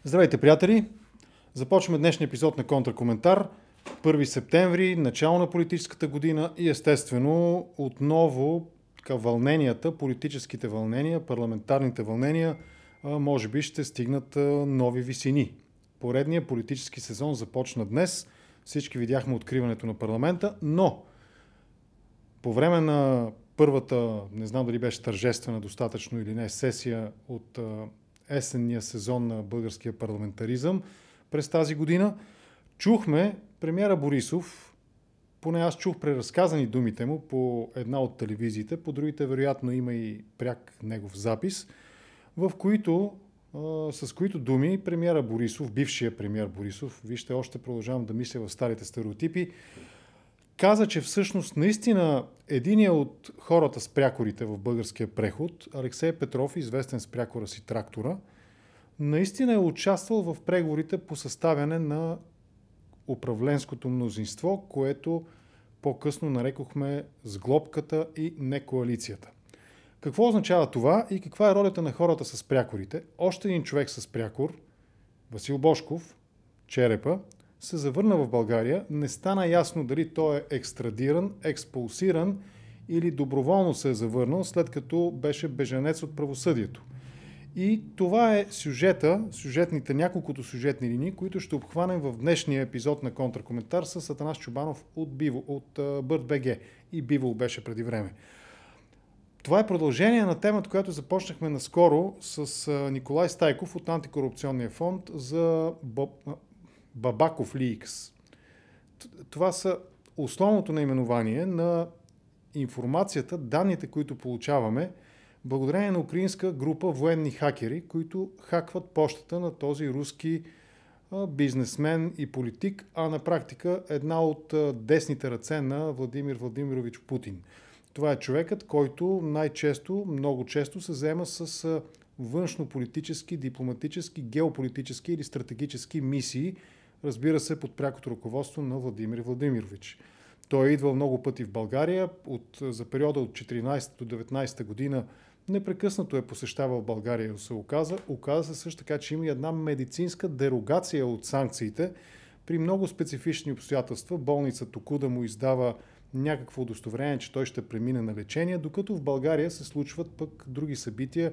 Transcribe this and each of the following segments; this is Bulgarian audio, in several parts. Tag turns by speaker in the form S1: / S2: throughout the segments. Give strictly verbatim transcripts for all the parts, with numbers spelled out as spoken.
S1: Здравейте, приятели! Започваме днешния епизод на Контракоментар. първи септември, начало на политическата година и естествено отново така, вълненията, политическите вълнения, парламентарните вълнения може би ще стигнат нови висини. Поредният политически сезон започна днес. Всички видяхме откриването на парламента, но по време на първата, не знам дали беше тържествена достатъчно или не, сесия от есенния сезон на българския парламентаризъм през тази година, чухме премиера Борисов, поне аз чух преразказани думите му по една от телевизиите, по другите вероятно има и пряк негов запис, в които, а, с които думи премиера Борисов, бившия премиер Борисов, вижте, още продължавам да мисля в старите стереотипи, каза, че всъщност наистина единият от хората с прякорите в българския преход, Алексей Петров, известен с прякора си Трактора, наистина е участвал в преговорите по съставяне на управленското мнозинство, което по-късно нарекохме сглобката и некоалицията. Какво означава това и каква е ролята на хората с прякорите? Още един човек с прякор, Васил Божков, Черепа, се завърна в България. Не стана ясно дали той е екстрадиран, експулсиран или доброволно се е завърнал, след като беше бежанец от правосъдието. И това е сюжета, сюжетните, няколкото сюжетни линии, които ще обхванем в днешния епизод на Контракоментар с Атанас Чобанов от, Биво, от Бърт БГ. И Бивол беше преди време. Това е продължение на темата, която започнахме наскоро с Николай Стайков от Антикорупционния фонд за Бабаков Лийкс. Това са основното наименование на информацията, данните, които получаваме благодарение на украинска група военни хакери, които хакват почтата на този руски бизнесмен и политик, а на практика една от десните ръце на Владимир Владимирович Путин. Това е човекът, който най-често, много често се заема с външнополитически, дипломатически, геополитически или стратегически мисии, разбира се, под прякото ръководство на Владимир Владимирович. Той е идвал много пъти в България. От, за периода от четиринайсета до деветнайсета година непрекъснато е посещавал България, се оказа. Оказа се също така, че има една медицинска дерогация от санкциите. При много специфични обстоятелства болница Токуда му издава някакво удостоверение, че той ще премине на лечение, докато в България се случват пък други събития,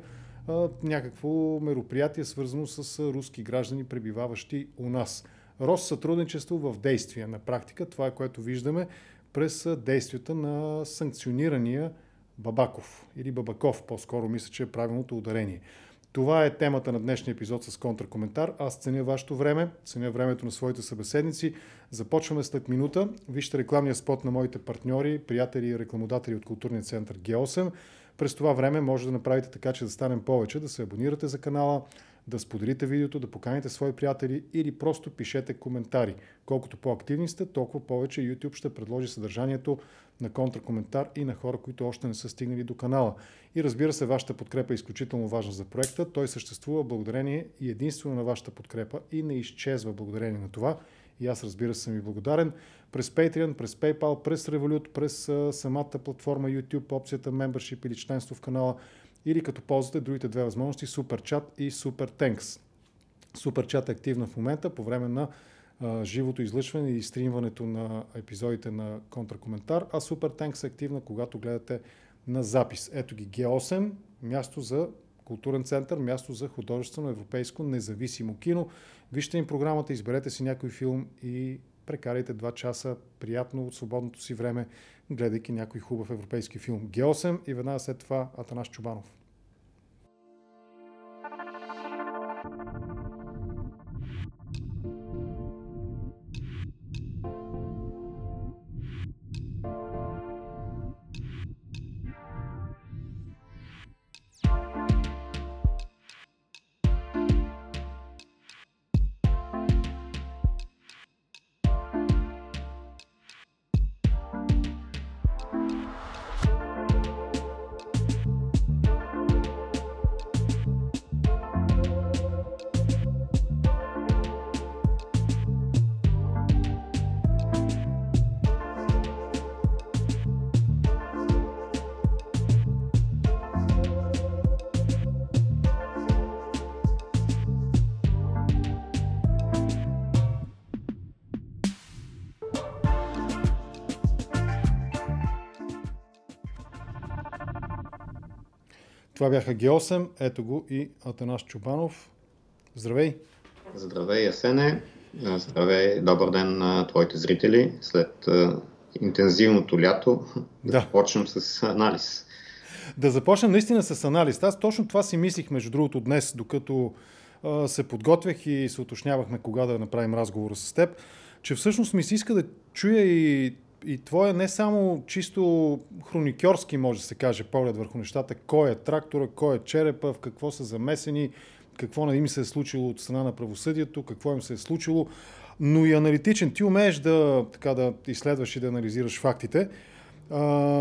S1: някакво мероприятие, свързано с руски граждани, пребиваващи у нас. Рост сътрудничество в действия. На практика това е, което виждаме през действията на санкционирания Бабаков или Бабаков, по-скоро мисля, че е правилното ударение. Това е темата на днешния епизод с Контракоментар. Аз ценя вашето време, ценя времето на своите събеседници. Започваме след минута. Вижте рекламния спот на моите партньори, приятели и рекламодатели от културния център Г осем. През това време може да направите така, че да станем повече, да се абонирате за канала, да споделите видеото, да поканите свои приятели или просто пишете коментари. Колкото по-активни сте, толкова повече YouTube ще предложи съдържанието на Контракоментар и на хора, които още не са стигнали до канала. И разбира се, вашата подкрепа е изключително важна за проекта. Той съществува благодарение и единствено на вашата подкрепа и не изчезва благодарение на това. И аз, разбира се, съм ви благодарен. През Patreon, през PayPal, през Revolut, през самата платформа YouTube, опцията Membership или членство в канала, или като ползвате другите две възможности, SuperChat и SuperThanks. SuperChat е активна в момента по време на а, живото излъчване и стримването на епизодите на Контракоментар, а SuperThanks е активна, когато гледате на запис. Ето ги Г осем, място за културен център, място за художествено европейско независимо кино. Вижте им програмата, изберете си някой филм и прекарайте два часа приятно от свободното си време, гледайки някой хубав европейски филм. Г осем и веднага след това Атанас Чобанов. Това бяха Ге осем, ето го и Атанас Чобанов. Здравей!
S2: Здравей, Асене! Здравей, добър ден на твоите зрители след а, интензивното лято. Да, да започнем с анализ.
S1: Да започнем наистина с анализ. Аз точно това си мислих, между другото, днес, докато а, се подготвях и се уточнявахме кога да направим разговора с теб, че всъщност ми се иска да чуя и, и твоя не само чисто хроникьорски, може да се каже, поглед върху нещата. Кой е трактора, кой е черепа, в какво са замесени, какво им се е случило от страна на правосъдието, какво им се е случило, но и аналитичен. Ти умееш да, така, да изследваш и да анализираш фактите. А,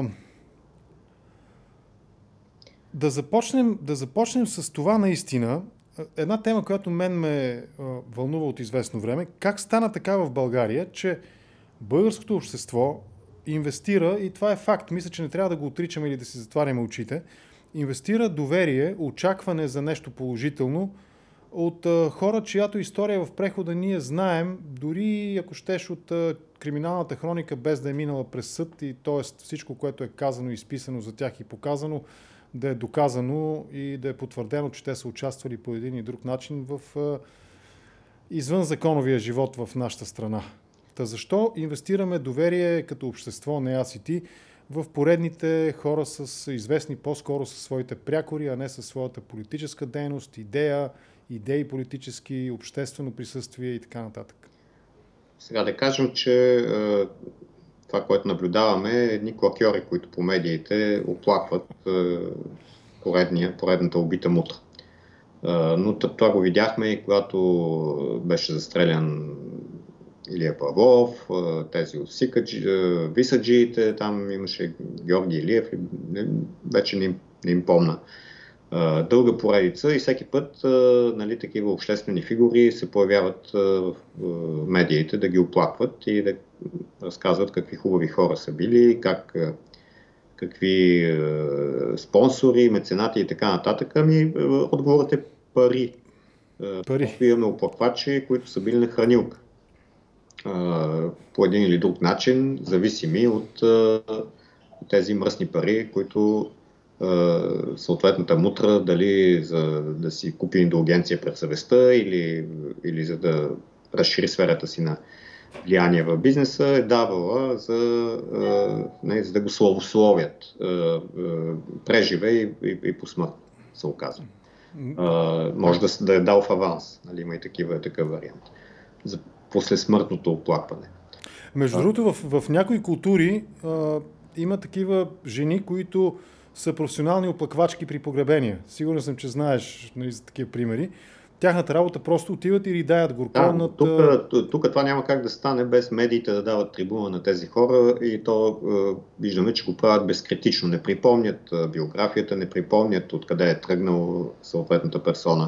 S1: да, започнем, да започнем с това наистина. Една тема, която мен ме а, вълнува от известно време. Как стана така в България, че българското общество инвестира, и това е факт, мисля, че не трябва да го отричаме или да си затваряме очите, инвестира доверие, очакване за нещо положително от а, хора, чиято история в прехода ние знаем, дори ако щеш от а, криминалната хроника, без да е минала през съд, и т.е. всичко, което е казано и изписано за тях и показано, да е доказано и да е потвърдено, че те са участвали по един и друг начин в а, извънзаконовия живот в нашата страна. Та защо инвестираме доверие като общество, не аз и ти, в поредните хора с известни по-скоро със своите прякори, а не със своята политическа дейност, идея, идеи политически, обществено присъствие и така нататък?
S2: Сега да кажем, че е, това, което наблюдаваме, е едни клакьори, които по медиите оплакват е, поредния, поредната убита мутра. Е, но това го видяхме и когато беше застрелян Илия Павлов, тези от Сикаджи, Висаджиите, там имаше Георги Илиев, вече не им, не им помна. Дълга поредица и всеки път нали, такива обществени фигури се появяват в медиите да ги оплакват и да разказват какви хубави хора са били, как, какви спонсори, меценати и така нататък. Ами отговорът е пари. пари. Имаме оплаквачи, които са били на хранилка. По един или друг начин, зависими от тези мръсни пари, които съответната мутра, дали за да си купи индулгенция пред съвестта или, или за да разшири сферата си на влияние в бизнеса, е давала за, не, за да го славословят преживе и, и, и по смърт, се оказва. Може да, да е дал в аванс, нали, има и такива, такъв вариант. За после смъртното оплакване.
S1: Между другото, в, в някои култури а, има такива жени, които са професионални оплаквачки при погребения. Сигурен съм, че знаеш, нали, за такива примери. Тяхната работа просто отиват и ридаят горко.
S2: Да,
S1: над...
S2: тук, тук това няма как да стане без медиите да дават трибуна на тези хора и то е, виждаме, че го правят безкритично. Не припомнят е, биографията, не припомнят откъде е тръгнал съответната персона.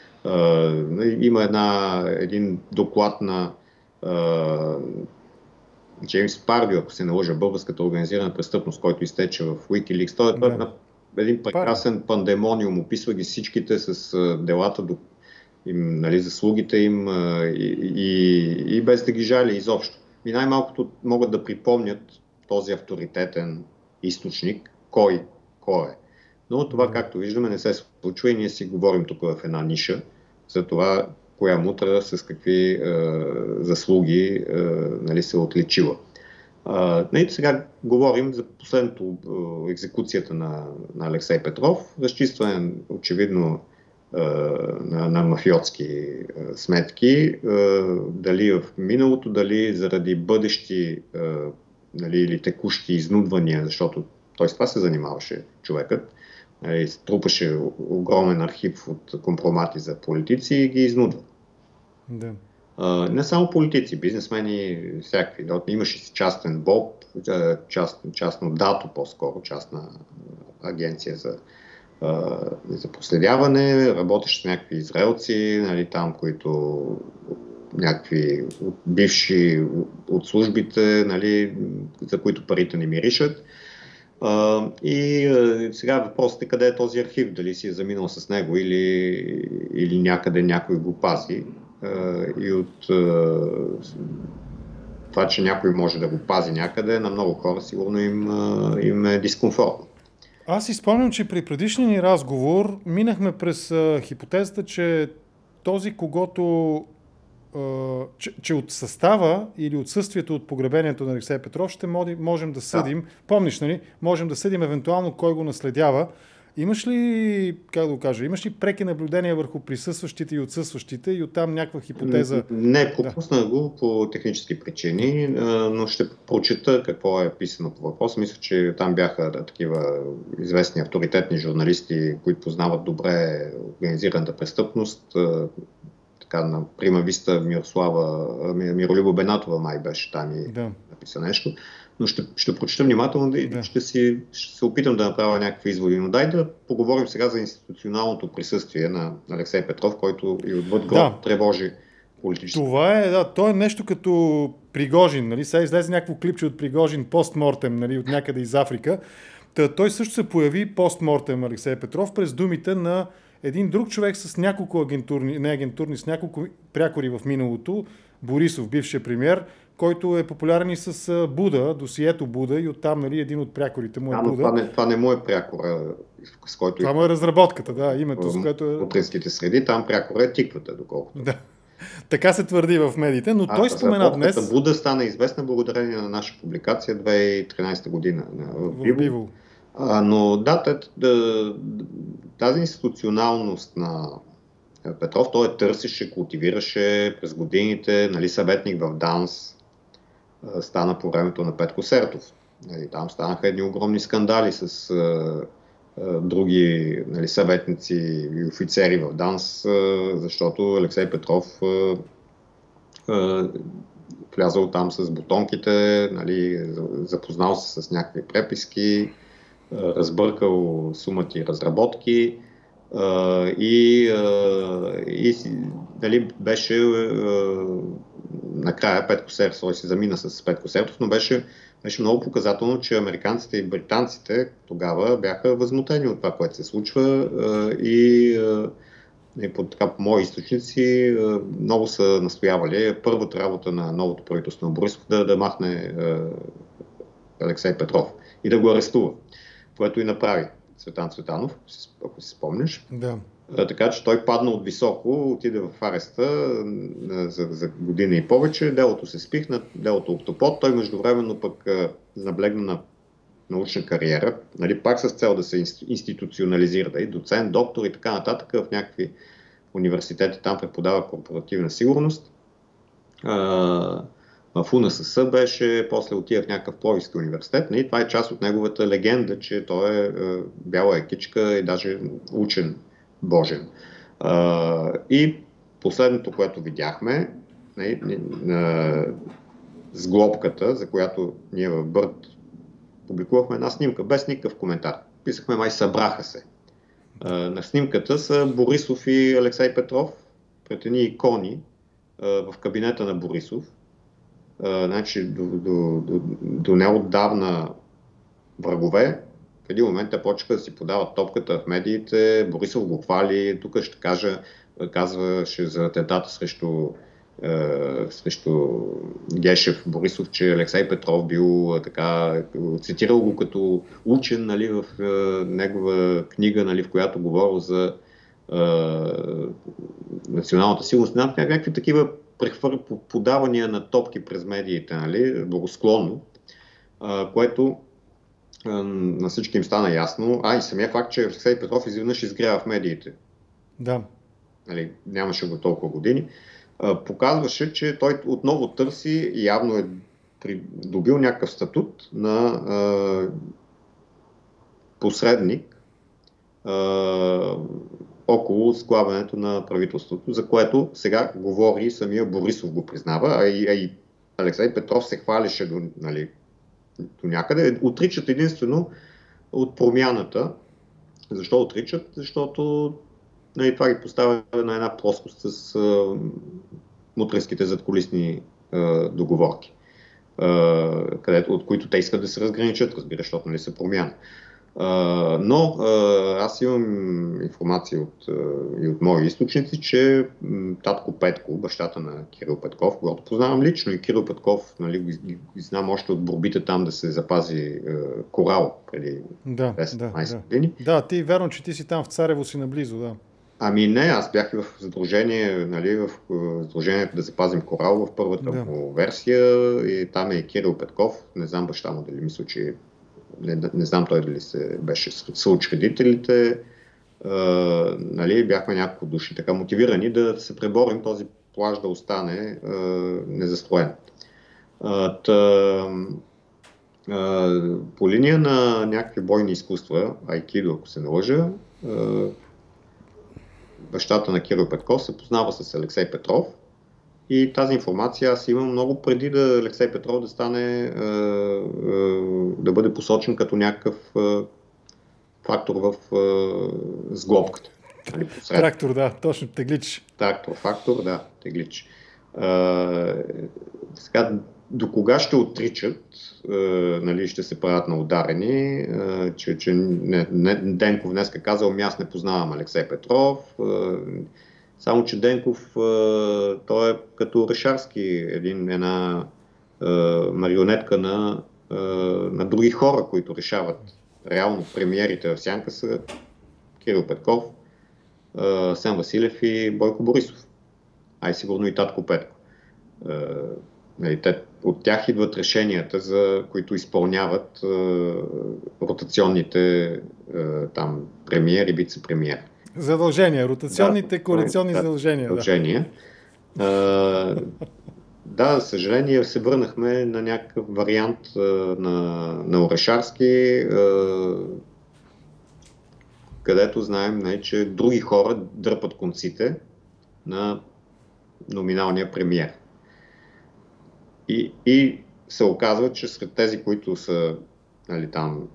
S2: Uh, има една, един доклад на uh, Джеймс Пардио, ако се не лъжа, българската организирана престъпност, който изтече в Wikileaks. Той е yeah. един прекрасен пандемониум, описва ги всичките с uh, делата, до, им, нали, заслугите им uh, и, и, и без да ги жали изобщо. И най-малкото могат да припомнят този авторитетен източник, кой, кой е. Но това, както виждаме, не се случва и ние си говорим тук в една ниша за това, коя мутра с какви е, заслуги е, нали, се отличила. Е, сега говорим за последното е, екзекуцията на, на Алексей Петров, разчистване очевидно е, на, на мафиотски е, сметки, е, дали в миналото, дали заради бъдещи е, нали, или текущи изнудвания, защото той с това се занимаваше човекът. Трупаше огромен архив от компромати за политици и ги изнудва.
S1: Да.
S2: А, не само политици, бизнесмени, всякакви. Имаше си частен БОП, част, частно ДАТО по-скоро, частна агенция за, а, за проследяване, работеше с някакви израелци, нали, там, които някакви бивши от службите, нали, за които парите не миришат. Uh, и uh, сега въпросът е къде е този архив, дали си е заминал с него или, или някъде някой го пази. Uh, и от uh, това, че някой може да го пази някъде, на много хора сигурно им, uh, им е дискомфортно.
S1: Аз си спомням, че при предишния ни разговор минахме през а, хипотезата, че този, когото а, че, че от състава или отсъствието от погребението на Алексей Петров ще можем да съдим, да. Помниш, нали? Можем да съдим евентуално кой го наследява. Имаш ли, как да го кажа, имаш ли преки наблюдения върху присъстващите и отсъстващите и оттам някаква хипотеза?
S2: Не, пропуснах да. го по технически причини, но ще прочета какво е писано по въпроса. Мисля, че там бяха да, такива известни авторитетни журналисти, които познават добре организираната престъпност. Така, на прима виста Мирослава, Миролюба Бенатова май беше там и да. написа нещо. Но ще, ще прочета внимателно и да. ще, си, ще се опитам да направя някакви изводи. Но дай да поговорим сега за институционалното присъствие на Алексей Петров, който и отвъд гроб да. тревожи политически.
S1: Това е, да, то е нещо като Пригожин, нали? Сега излезе някакво клипче от Пригожин постмортем, нали, от някъде из Африка. Та, той също се появи постмортем Алексей Петров през думите на един друг човек с няколко агентурни, не агентурни, с няколко прякори в миналото, Борисов, бившия премиер, който е популярен и с Буда, досието Буда и оттам, нали, един от прякорите му е
S2: а,
S1: Буда.
S2: Това не, това не му е прякора, с който...
S1: Това му е разработката, да, името, с което е...
S2: В утринските среди, там прякора е тиквата, доколкото.
S1: Да. Така се твърди в медиите, но а, той спомена днес...
S2: Буда стана известна благодарение на наша публикация две хиляди и тринадесета година в Биво. А, но да, тази институционалност на Петров, той е търсеше, култивираше през годините, нали, съветник в ДАНС, стана по времето на Петко Сертов. Нали, там станаха едни огромни скандали с а, а, други, нали, съветници и офицери в ДАНС, а, защото Алексей Петров а, а, влязал там с бутонките, нали, запознал се с някакви преписки, разбъркал сумати разработки а, и, а, и дали беше а, накрая Петко Сертов, той се замина с Петко Сертов, но беше, беше много показателно, че американците и британците тогава бяха възмутени от това, което се случва а, и, а, и по, така, по мои източници а, много са настоявали първата работа на новото правителство на Борисов да, да махне а, Алексей Петров и да го арестува, което и направи Цветан Цветанов, ако си спомняш.
S1: Да.
S2: А, така че той падна от високо, отиде в ареста а, за, за година и повече, делото се спихна, делото Октопод, той междувременно пък а, наблегна на научна кариера, нали, пак с цел да се институционализира, да и доцент, доктор и така нататък, в някакви университети там преподава корпоративна сигурност. А, в УНСС беше, после отива в някакъв Пловдивски университет. И това е част от неговата легенда, че той е, е бяла екичка и даже учен божен. А, и последното, което видяхме, не, не, не, с глобката, за която ние в Бърт публикувахме една снимка, без никакъв коментар. Писахме, май събраха се. А, на снимката са Борисов и Алексей Петров пред едни икони а, в кабинета на Борисов. Uh, значи, до, до, до, до неотдавна врагове, в един момент те почнаха да си подават топката в медиите, Борисов го хвали, тук ще кажа, казваше за атентата срещу, е, срещу Гешев Борисов, че Алексей Петров бил така, цитирал го като учен, нали, в е, негова книга, нали, в която говорил за е, националната сигурност, някакви такива прехвър... подавания на топки през медиите, нали, благосклонно, а, което а, на всички им стана ясно. А и самия факт, че Алексей Петров изведнъж изгрява в медиите.
S1: Да.
S2: Нали, нямаше го толкова години. А, показваше, че той отново търси и явно е добил някакъв статут на а, посредник а, около сглавянето на правителството, за което сега говори самия Борисов го признава, а и, а и Алексей Петров се хвалеше до, нали, до някъде. Отричат единствено от промяната. Защо отричат? Защото, нали, това ги поставя на една плоскост с а, мутренските задкулисни а, договорки, а, където, от които те искат да се разграничат, разбира, защото, нали, са промяна. Uh, но uh, аз имам информация от, uh, и от мои източници, че м, татко Петко, бащата на Кирил Петков, когато познавам лично, и Кирил Петков, нали, ги, ги, ги знам още от борбите там да се запази uh, корал преди
S1: Да,
S2: десет-петнайсет
S1: да,
S2: години.
S1: Да, ти верно, че ти си там в Царево си наблизо, да.
S2: Ами не, аз бях в сдружение, нали, в сдружението да запазим корал в първата
S1: Да.
S2: му версия и там е и Кирил Петков, не знам баща му дали, мисля, че не, не знам той дали се беше съучредителите, а, нали, бяхме няколко души така мотивирани да се преборим този плаж да остане а, незастроен. А, та, а, по линия на някакви бойни изкуства, айкидо, ако се не лъжа, а, бащата на Кирил Петков се познава с Алексей Петров и тази информация аз имам много преди да Алексей Петров да стане, е, е, да бъде посочен като някакъв е, фактор в е, сглобката. Нали,
S1: Трактор, да, точно, теглич.
S2: Трактор, фактор, да, теглич. Е, сега, до кога ще отричат, е, нали, ще се правят на ударени, е, че, че не, не, Денков днеска казал, ами аз не познавам Алексей Петров, е, само че Денков, е, той е като Орешарски, един, една е, марионетка на, е, на други хора, които решават. Реално премиерите в сянка са Кирил Петков, е, Асен Василев и Бойко Борисов. Ай сигурно и татко Петко. Е, нали, те, от тях идват решенията, за които изпълняват е, ротационните е, там премиер и вице-премиер.
S1: Задължения, ротационните да, коалиционни да, задължения.
S2: задължения. Да. Е, да, за съжаление се върнахме на някакъв вариант е, на, на Орешарски, е, където знаем, не, че други хора дърпат конците на номиналния премиер. И, и се оказва, че сред тези, които са, нали, там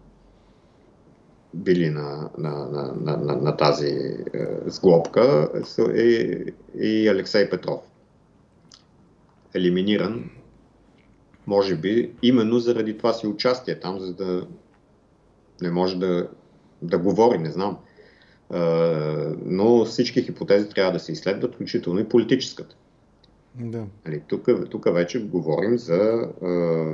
S2: били на, на, на, на, на, на тази е, сглобка е и Алексей Петров. Елиминиран, може би, именно заради това си участие там, за да не може да, да говори, не знам. Е, но всички хипотези трябва да се изследват, включително и политическата.
S1: Да.
S2: Нали, тук, тук вече говорим за е,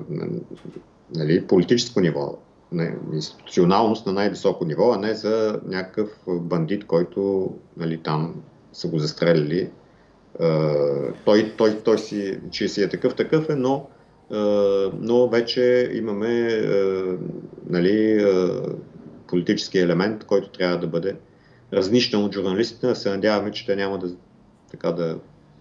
S2: нали, политическо ниво, не, институционалност на най-високо ниво, а не за някакъв бандит, който, нали, там са го застрелили. Е, той, той, той си, че си е такъв, такъв е, но, е, но вече имаме е, нали, е, политически елемент, който трябва да бъде разнищен от журналистите, да се надяваме, че те няма да, така да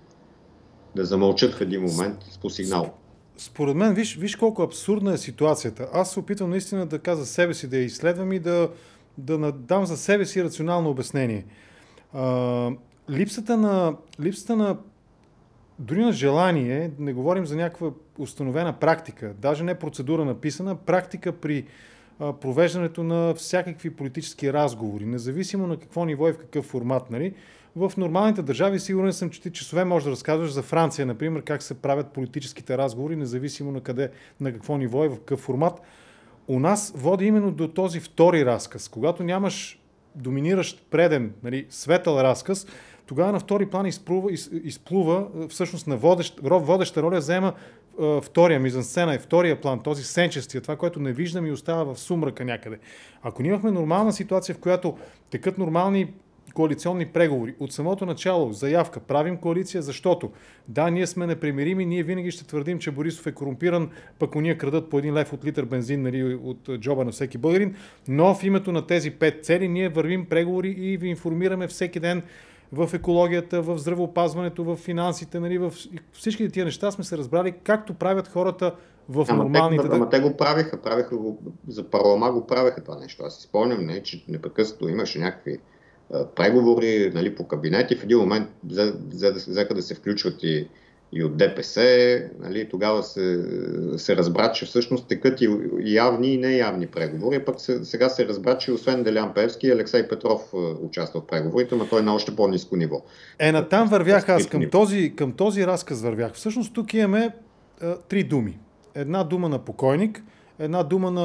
S2: да замълчат в един момент по сигнал.
S1: Според мен, виж, виж колко абсурдна е ситуацията. Аз се опитвам наистина да кажа за себе си, да я изследвам и да, да дам за себе си рационално обяснение. А, липсата на, липсата на дори на желание, не говорим за някаква установена практика, даже не процедура написана, практика при а, провеждането на всякакви политически разговори, независимо на какво ниво и в какъв формат, нали? В нормалните държави сигурен съм, че ти часове можеш да разказваш за Франция, например, как се правят политическите разговори, независимо на къде, на какво ниво и в какъв формат. У нас води именно до този втори разказ. Когато нямаш доминиращ преден, нали, светъл разказ, тогава на втори план изплува, из, изплува всъщност на водещ, водеща роля взема е, втория мизансцена и втория план, този сенчестия, това, което не виждам и остава в сумрака някъде. Ако ние имахме нормална ситуация, в която текат нормални коалиционни преговори. От самото начало заявка, правим коалиция, защото да, ние сме непримирими, ние винаги ще твърдим, че Борисов е корумпиран, пък уния крадат по един лев от литър бензин, нали, от джоба на всеки българин, но в името на тези пет цели ние вървим преговори и ви информираме всеки ден в екологията, в здравеопазването, в финансите, нали, в всички тия неща сме се разбрали както правят хората в
S2: ама
S1: нормалните...
S2: Те, ама те го правеха, правеха го, за парлама го правеха това нещо. Аз си спомням, не, че непрекъснато имаше някакви преговори, нали, по кабинети. В един момент взеха да се включват и, и от ДПС. Нали, тогава се, се разбра, че всъщност текат и явни и неявни преговори. Пък се, сега се разбра, че освен Делян Пеевски, Алексей Петров участва в преговорите, но той е на още по-ниско ниво.
S1: Е, натам вървях аз. Към този, към този разказ вървях. Всъщност тук имаме а, три думи. Една дума на покойник, една дума на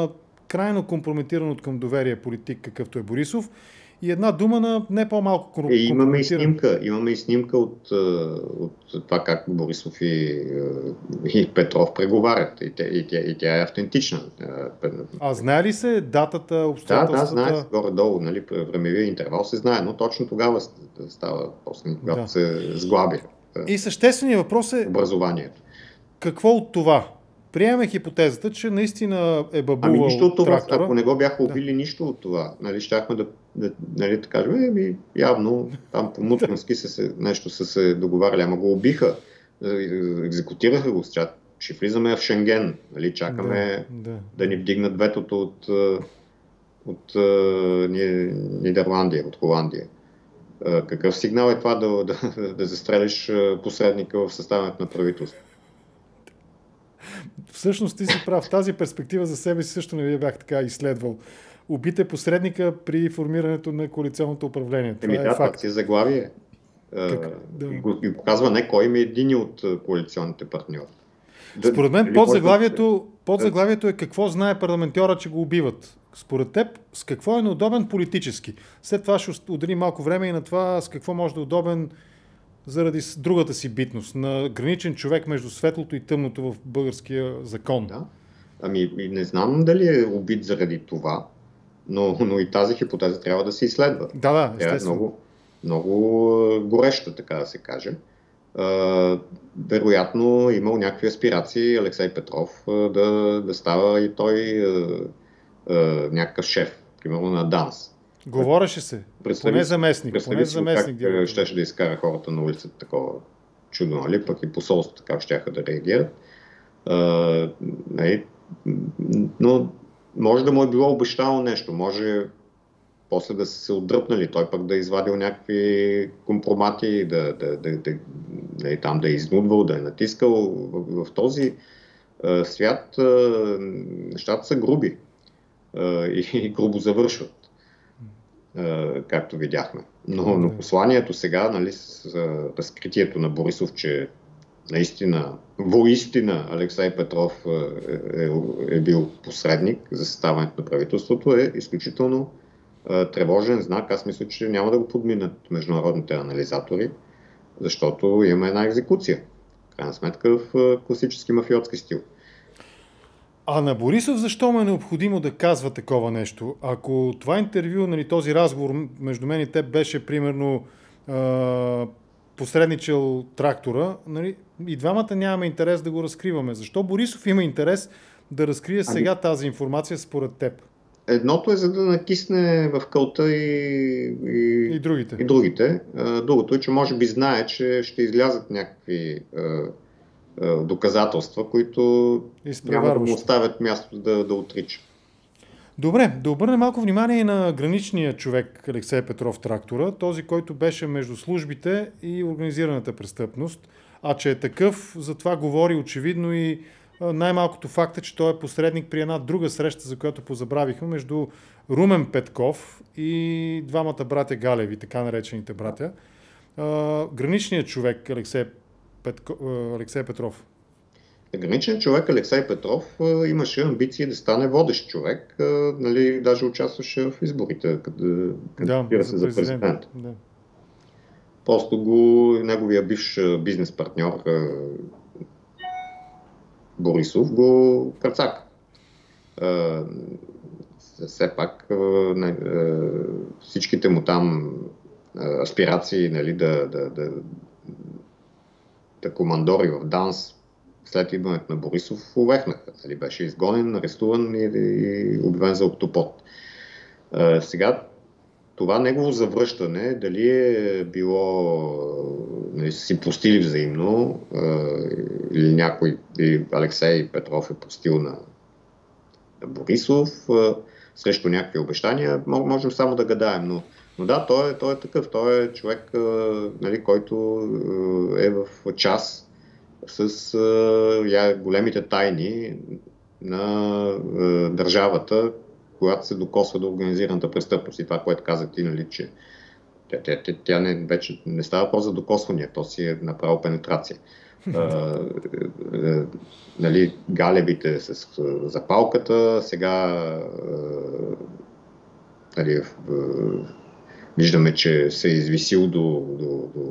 S1: крайно компрометиран от към доверие политик, какъвто е Борисов, и една дума на не по-малко компрометиран.
S2: Е, имаме и снимка, имаме и снимка от, от това как Борисов и, и Петров преговарят. И, те, и, тя, и тя е автентична.
S1: А знае ли се датата, обстоятелствата?
S2: Да, да, знае се горе-долу, нали, времевия интервал се знае, но точно тогава става, после, когато да. се сглаби.
S1: И същественият въпрос е
S2: образованието.
S1: Какво от това? Приемаме хипотезата, че наистина е бабувал
S2: Ами нищо от това,
S1: трактора.
S2: Ако не го бяха убили, да. нищо от това. Нали, щяхме да, да, нали, да кажем, е, явно там по мутрински се, нещо са се договаряли, ама го убиха, екзекутираха го, ще влизаме в Шенген, нали, чакаме да, да. да ни вдигнат ветото от, от, от Нидерландия, от Холандия. Какъв сигнал е това да, да, да застрелиш посредника в съставянето на правителство?
S1: Всъщност ти си прав. В тази перспектива за себе си също не ви бях така изследвал. Убит е посредника при формирането на коалиционното управление. Това
S2: Еми,
S1: е
S2: да,
S1: факт.
S2: това си е заглавие. Как? Да. И, го, и показва не кой ми е един от коалиционните партньори.
S1: Според мен подзаглавието, подзаглавието е какво знае парламентьора, че го убиват. Според теб, с какво е неудобен политически? След това ще отделим малко време и на това с какво може да е удобен заради другата си битност, на граничен човек между светлото и тъмното в българския закон.
S2: Да. Ами не знам дали е убит заради това, но, но и тази хипотеза трябва да се изследва.
S1: Да, да,
S2: естествено. Е много, много гореща, така да се каже. Uh, вероятно имал някакви аспирации Алексей Петров uh, да, да става и той uh, uh, някакъв шеф, примерно на ДАНС.
S1: Говореше се,
S2: представи,
S1: поне заместник. Поне заместник
S2: как щеше да изкара хората на улицата такова чудо, нали? Пък и посолството как щяха да реагират. Uh, не, но може да му е било обещано нещо, може после да са се отдръпнали, той пък да е извадил някакви компромати, да, да, да, да, да, там да е изнудвал, да е натискал. В, в този uh, свят uh, нещата са груби uh, и, и грубо завършват, uh, както видяхме. Но, но посланието сега, нали, с uh, разкритието на Борисов, че наистина, воистина Алексей Петров е, е, е бил посредник за съставянето на правителството, е изключително тревожен знак. Аз мисля, че няма да го подминат международните анализатори, защото има една екзекуция. В крайна сметка в класически мафиотски стил.
S1: А на Борисов защо му е необходимо да казва такова нещо? Ако това интервю, нали, този разговор между мен и теб беше примерно е, посредничал трактора, нали, и двамата нямаме интерес да го разкриваме. Защо Борисов има интерес да разкрие сега ами... тази информация според теб?
S2: Едното е за да накисне в кълта и, и,
S1: и другите.
S2: И другите. Другото е, че може би знае, че ще излязат някакви е, е, доказателства, които няма да му оставят място да, да отрича.
S1: Добре, да обърнем малко внимание и на граничния човек Алексей Петров трактора, този, който беше между службите и организираната престъпност, а че е такъв, за това говори очевидно и най-малкото факт е, че той е посредник при една друга среща, за която позабравихме, между Румен Петков и двамата братя Галеви, така наречените братя. Граничният човек Алексей, Петко, Алексей Петров.
S2: Граничният човек Алексей Петров имаше амбиции да стане водещ човек, нали, даже участваше в изборите, като кандидатира се за президент. президент. Да. Просто го, неговия бивш бизнес партньор Борисов го прецака. Все пак всичките му там аспирации, нали, да, да, да, да командори в ДАНС след идването на Борисов увехнаха. Нали, беше изгонен, арестуван и, и обявен за октопод. Сега това негово завръщане, дали е било, нали, си простили взаимно, или някой, или Алексей Петров е простил на, на Борисов срещу някакви обещания, можем само да гадаем. Но, но да, той е, той е такъв. Той е човек, нали, който е в час с я, големите тайни на държавата, когато се докосва до организираната престъпност. И това, което казах ти, нали, че тя, тя, тя, тя не, вече не става просто за докосвания, то си е направо пенетрация. нали, галебите с запалката, сега нали, виждаме, че се е извисил до, до, до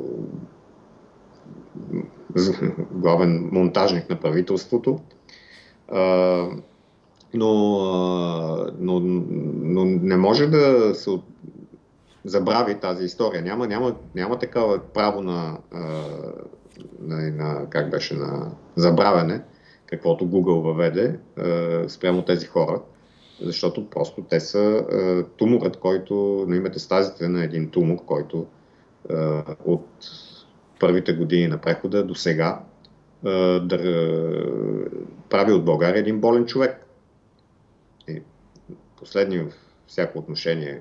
S2: главен монтажник на правителството. А, но, но, но не може да се забрави тази история. Няма, няма, няма такава право на, на, на, как беше, на забравяне, каквото Google въведе спрямо тези хора, защото просто те са туморът, който, на метастазите на един тумор, който от първите години на прехода до сега да прави от България един болен човек. И последни в всяко отношение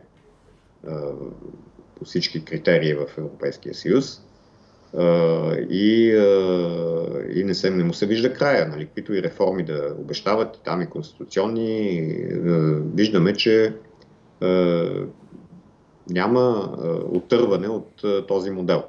S2: по всички критерии в Европейския съюз и, и не, се, не му се вижда края. Нали? Които и реформи да обещават, там и конституционни, виждаме, че няма отърване от този модел.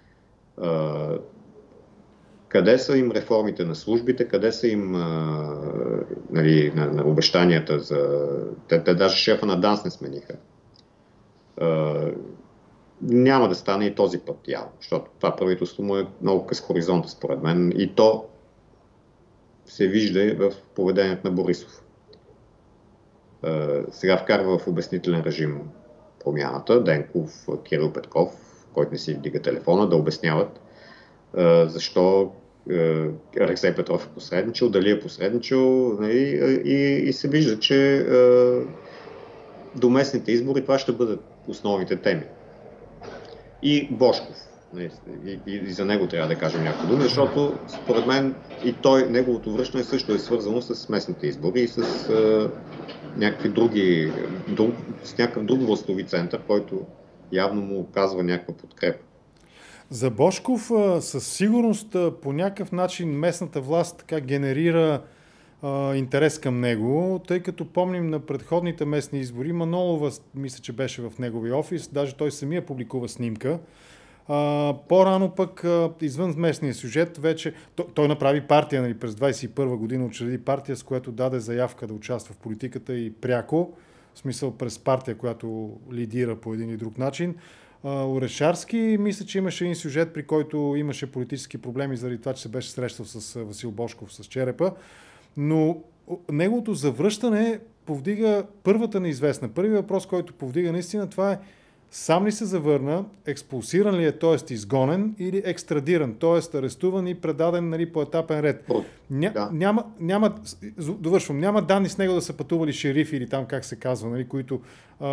S2: Къде са им реформите на службите, къде са им а, нали, на, на обещанията за... Те, те даже шефа на ДАНС не смениха. А, няма да стане и този път явно, защото това правителство му е много къс хоризонта според мен и то се вижда в поведението на Борисов. А, сега вкарва в обяснителен режим промяната, Денков, Кирил Петков, който не си вдига телефона, да обясняват а, защо Алексей Петров е посредничал, дали е посредничал, нали, и, и се вижда, че е, до местните избори това ще бъдат основните теми. И Божков. Нали, и, и, и за него трябва да кажем някакво дума, защото според мен и той, неговото връщане също е свързано с местните избори и с е, някакви други, друг, с някакъв друг властови център, който явно му оказва някаква подкрепа.
S1: За Божков със сигурност по някакъв начин местната власт така генерира а, интерес към него, тъй като помним на предходните местни избори, Манолова, мисля, че беше в неговия офис, даже той самия публикува снимка. А, по-рано пък, а, извън местния сюжет, вече той, той направи партия, нали, през двадесет и първа година учреди партия, с която даде заявка да участва в политиката и пряко, в смисъл през партия, която лидира по един или друг начин. Орешарски, мисля, че имаше един сюжет, при който имаше политически проблеми заради това, че се беше срещал с Васил Божков, с Черепа, но неговото завръщане повдига първата неизвестна. Първият въпрос, който повдига наистина, това е сам ли се завърна, експулсиран ли е, т.е. изгонен или екстрадиран, т.е. арестуван и предаден, нали, по етапен ред. Ня, да. няма, няма, довършвам, няма данни с него да са пътували шерифи или там как се казва, нали, които а,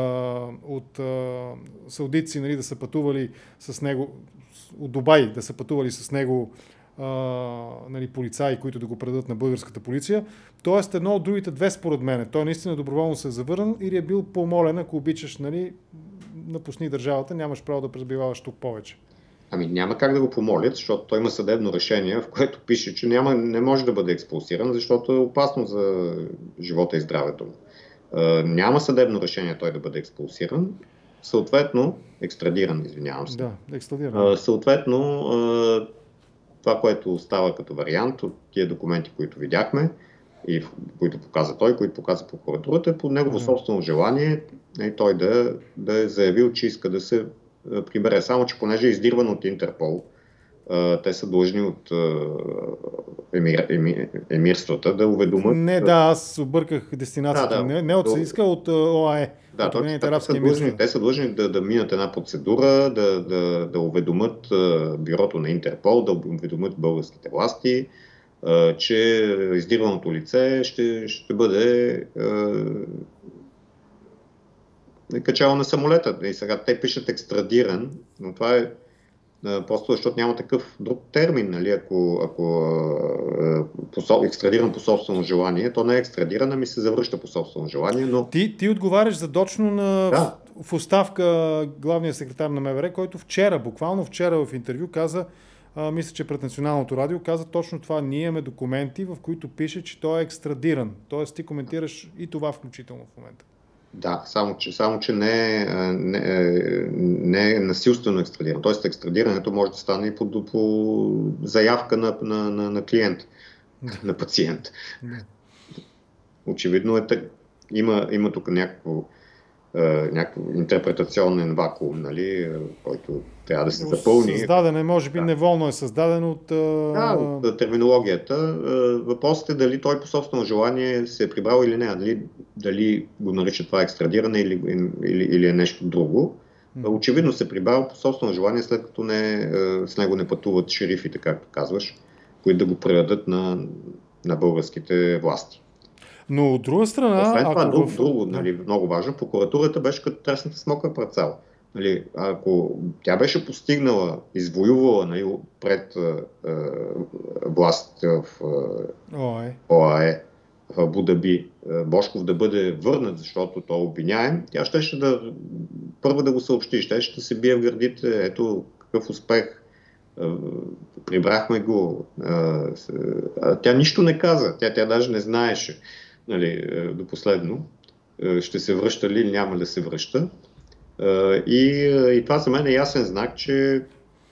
S1: от а, саудитци, нали, да са пътували с него, от Дубай да са пътували с него а, нали, полицаи, които да го предадат на българската полиция. Тоест едно от другите две според мен. Той наистина доброволно се е завърнал или е бил помолен, ако обичаш, нали, напусни държавата, нямаш право да пребиваваш тук повече.
S2: Ами няма как да го помолят, защото той има съдебно решение, в което пише, че няма, не може да бъде експулсиран, защото е опасно за живота и здравето му. Е, няма съдебно решение той да бъде експулсиран, съответно, екстрадиран, извинявам се.
S1: Да, екстрадиран.
S2: Е, съответно, е, това, което става като вариант от тия документи, които видяхме, и които показа той, които показа прокуратурата, по негово собствено желание и той да, да е заявил, че иска да се прибере. Само, че понеже е издирван от Интерпол, те са длъжни от емир, емир, емирствата да уведомят...
S1: Не, да, аз обърках дестинацията. Да, да, не, не от Съдиска, от ОАЕ.
S2: Да, точно, те, са длъжни, те са длъжни да, да минат една процедура, да, да, да уведомят бюрото на Интерпол, да уведомят българските власти, че издирваното лице ще, ще бъде е, качало на самолета. И сега те пишат екстрадиран, но това е, е просто защото няма такъв друг термин. Нали? Ако, ако е, по, екстрадиран по собствено желание, то не е екстрадиран, ами се завръща по собствено желание. Но...
S1: Ти, ти отговаряш задочно на
S2: да.
S1: в, в оставка главния секретар на МВР, който вчера, буквално вчера в интервю каза, А, мисля, че пред Националното радио каза точно това. Ние имаме документи, в които пише, че той е екстрадиран. Тоест ти коментираш и това включително в момента.
S2: Да, само че, само, че не, е, не, не е насилствено екстрадиран. Тоест екстрадирането може да стане и по, по заявка на, на, на, на клиент. на пациент.
S1: Да.
S2: Очевидно е так. Има, има тук някакво, е, някакво интерпретационен вакуум, нали, който трябва да се запълни.
S1: Създаден е, може би, да. Неволно е създаден от...
S2: Да, от терминологията. Въпросът е дали той по собствено желание се е прибрал или не, дали, дали го нарича това екстрадиране или, или, или е нещо друго. Mm-hmm. Очевидно се прибрал по собствено желание, след като не, с него не пътуват шерифите, както казваш, които да го предадат на, на българските власти.
S1: Но от друга страна...
S2: Освен това,
S1: ако
S2: друг,
S1: в...
S2: друго, нали, много важно, прокуратурата беше като тресната смока пред цяло. Нали, ако тя беше постигнала, извоювала, нали, пред е, е, власт в е, ОАЕ, в Абу Даби, е, Божков да бъде върнат, защото той е обвиняем, тя щеше да първо да го съобщи, щеше да се бие в гърдите, ето какъв успех, е, прибрахме го. Е, е, тя нищо не каза, тя, тя даже не знаеше, нали, е, до последно, е, ще се връща ли или няма да се връща. И, и това за мен е ясен знак, че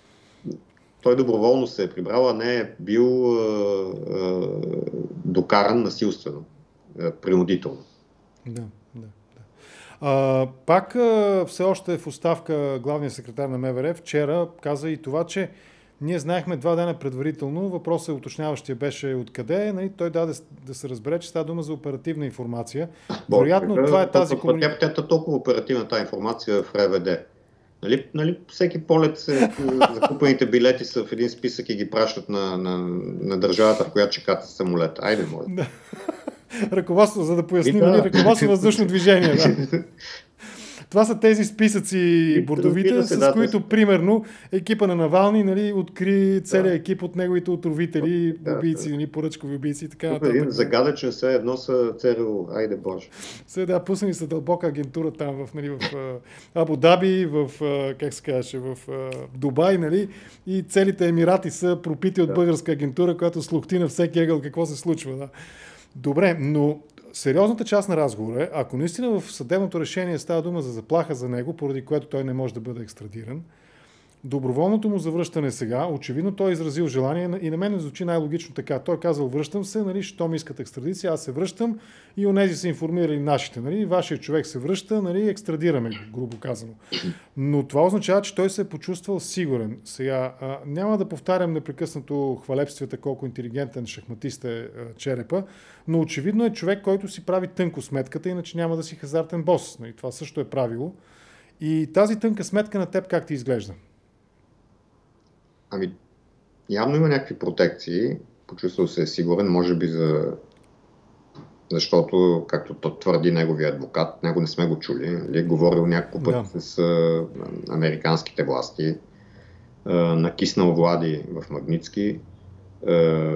S2: той доброволно се е прибрал, а не е бил а, а, докаран насилствено, а, принудително.
S1: Да, да, да. А, пак а, все още е в оставка главният секретар на МВР. Вчера каза и това, че ние знаехме два дена предварително. Въпросът уточняващия беше откъде. Нали? Той даде да се разбере, че става дума за оперативна информация. Вероятно, това е тази
S2: комуникация. Тя е толкова оперативна тази информация в РВД. Нали, нали, всеки полет, се, закупените билети са в един списък и ги пращат на, на, на държавата, в която чекат самолет. Айде, моля.
S1: Да. Ръководство, за да поясним, да. Ръководство въздушно движение. Да. Това са тези списъци бордовите, с да, които, да, примерно, екипа на Навални, нали, откри целият да. екип от неговите отровители, да, убийци, нали, поръчкови убийци и така нататък.
S2: Един загадъчен все едно са ЦРУ. Айде Боже.
S1: Все да, пуснали са дълбока агентура там в, нали, в Абу Даби, в, как се казваше, в Дубай, нали, и целите емирати са пропити от да. българска агентура, която слухти на всеки ъгъл какво се случва. Да. Добре, но сериозната част на разговора е, ако наистина в съдебното решение става дума за заплаха за него, поради което той не може да бъде екстрадиран, доброволното му завръщане сега, очевидно той е изразил желание и на мен не звучи най-логично така. Той е казал, връщам се, нали, що ми искат екстрадиция, аз се връщам и онези са информирали нашите. Нали, вашия човек се връща, нали, екстрадираме го, грубо казано. Но това означава, че той се е почувствал сигурен. Сега, а, няма да повтарям непрекъснато хвалебствията, колко интелигентен шахматист е а, Черепа, но очевидно е човек, който си прави тънко сметката, иначе няма да си хазартен бос. Нали, това също е правило. И тази тънка сметка на теб как ти изглежда?
S2: Ами, явно има някакви протекции, почувствал се е сигурен, може би за... защото, както твърди неговия адвокат, него не сме го чули, нали? Говорил няколко пъти да. с а, американските власти, а, накиснал Влади в Магнитски, а,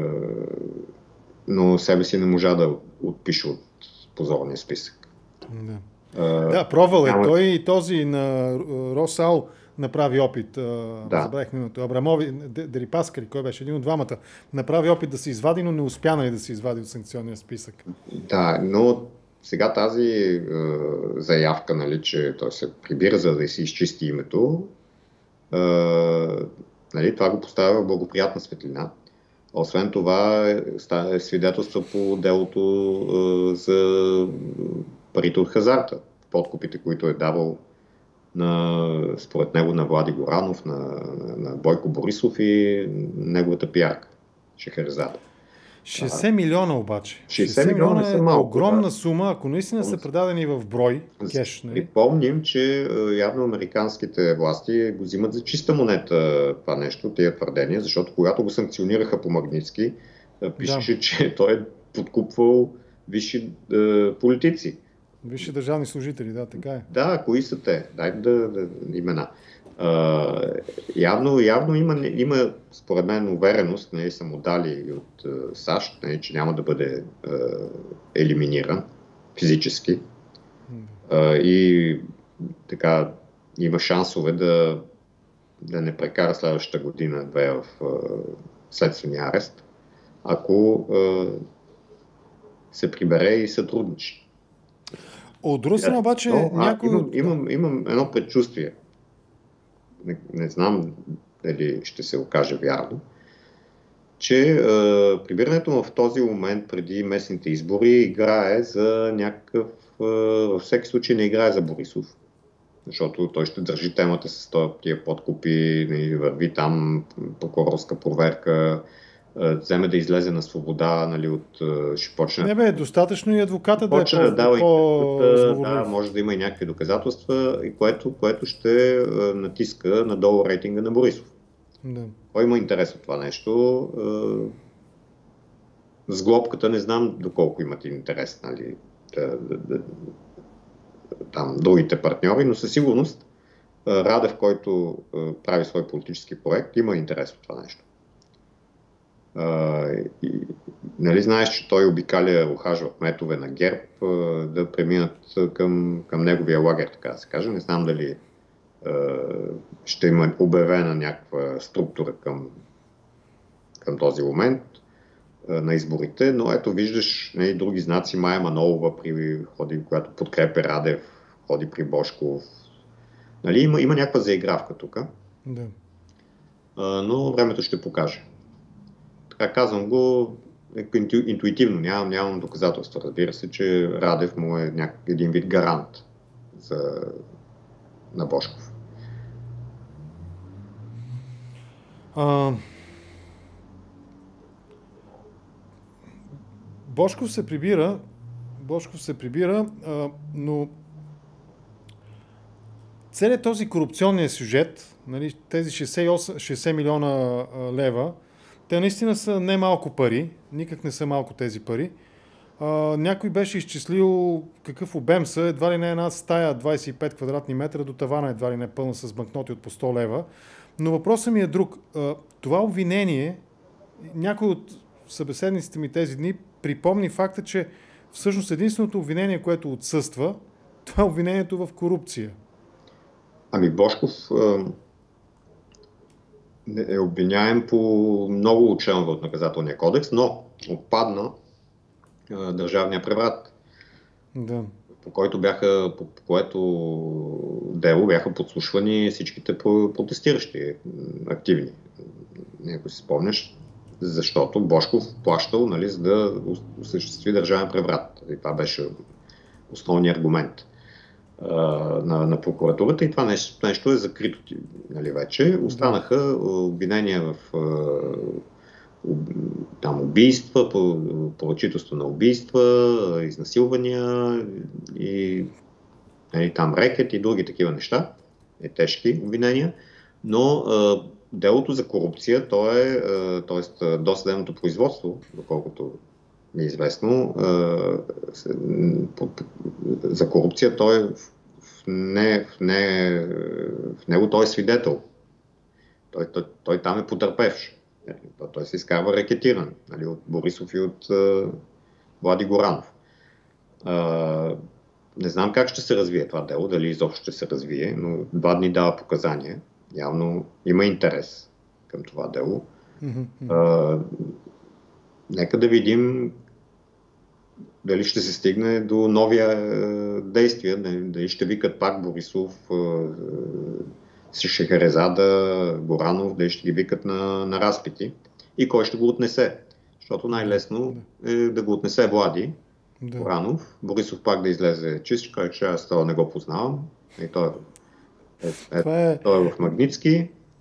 S2: но себе си не можа да отпише от позорния списък.
S1: Да, а, да пробвал е. Няма... Той и този на Росал направи опит, да. забравихме името, Абрамови, Дерипаскари, кой беше един от двамата, направи опит да се извади, но не успя нали да се извади от санкционния списък.
S2: Да, но сега тази е, заявка, нали, че той се прибира, за да си изчисти името, е, нали, това го поставя в благоприятна светлина. Освен това е свидетелство по делото е, за парите от хазарта, подкупите, които е давал на, според него на Влади Горанов, на, на Бойко Борисов и неговата пиарка Шехерезада.
S1: шейсет милиона обаче.
S2: шейсет милиона са малко.
S1: Огромна
S2: да.
S1: сума, ако наистина са предадени в брой кеш. Нали?
S2: Припомним, че явно американските власти го взимат за чиста монета това нещо, тия твърдения, защото когато го санкционираха по Магнитски, пише, да. че той е подкупвал висши е, политици.
S1: Висши държавни служители, да, така е.
S2: Да, кои са те? Дайте да, да имена. А, явно, явно има, има, според мен, увереност, не са му дали от а, САЩ, не, че няма да бъде а, елиминиран физически. А, и така има шансове да, да не прекара следващата година две в а, следствения арест, ако а, се прибере и сътрудничи.
S1: От друга страна обаче... Но, някой...
S2: имам, имам, имам едно предчувствие. Не, не знам дали ще се окаже вярно, че е, прибирането в този момент преди местните избори играе за някакъв, е, във всеки случай не играе за Борисов, защото той ще държи темата с тия подкупи, не върви там прокурорска проверка, вземе да излезе на свобода, нали, от, ще почне...
S1: Не бе, достатъчно и адвоката да е
S2: почне да дава
S1: по-сговорлив.
S2: Да, може да има и някакви доказателства, което, което ще натиска надолу рейтинга на Борисов.
S1: Да.
S2: Кой има интерес от това нещо? С глобката не знам доколко имат интерес, нали, да, да, да, там другите партньори, но със сигурност Радев, който прави свой политически проект, има интерес от това нещо. Uh, и, нали знаеш, че той обикаля, ухажва кметове на ГЕРБ uh, да преминат към, към неговия лагер, така да се каже. Не знам дали uh, ще има обявена някаква структура към, към този момент uh, на изборите, но ето виждаш, нали, други знаци. Мая Манолова, при, ходи, която подкрепя Радев, ходи при Божков. Нали, има, има някаква заигравка тук,
S1: да.
S2: uh, но времето ще покаже. Така казвам го интуитивно, нямам, нямам доказателства. Разбира се, че Радев му е няк... един вид гарант за... на Божков.
S1: А... Божков се прибира, Божков се прибира, а, но целият този корупционния сюжет, нали, тези шейсет и осем, шейсет милиона лева, те наистина са не малко пари, никак не са малко тези пари. А, някой беше изчислил какъв обем са, едва ли не една стая двадесет и пет квадратни метра до тавана, едва ли не пълна с банкноти от по сто лева. Но въпросът ми е друг. А, това обвинение, някой от събеседниците ми тези дни припомни факта, че всъщност единственото обвинение, което отсъства, това е обвинението в корупция.
S2: Ами Божков е обвиняем по много членове от наказателния кодекс, но отпадна а, държавния преврат,
S1: да.
S2: по който бяха, по, по което дело бяха подслушвани всичките протестиращи активни. Ако си спомняш, защото Божков плащал, нали, за да осъществи държавен преврат. И това беше основният аргумент На, на прокуратурата и това нещо, нещо е закрито, нали, вече. Останаха обвинения в там убийства, поръчителство на убийства, изнасилвания и, нали, там рекет и други такива неща, е тежки обвинения, но а, делото за корупция, то е, т.е. досъдебното производство, доколкото ми е известно, за корупция той е в, не, в, не, в него той е свидетел. Той, той, той там е потърпевш. Той, той се изкарва рекетиран, нали, от Борисов и от uh, Влади Горанов. Uh, не знам как ще се развие това дело, дали изобщо ще се развие, но два дни дава показания. Явно има интерес към това дело. Uh, нека да видим дали ще се стигне до новия е, действия, дали ще викат пак Борисов, е, Шехерезада, Горанов, дали ще ги викат на, на разпити и кой ще го отнесе. Защото най-лесно е да го отнесе Влади, да. Горанов, Борисов пак да излезе чист, кой че аз това не го познавам. И той, е, е, е... той е в Магнитски.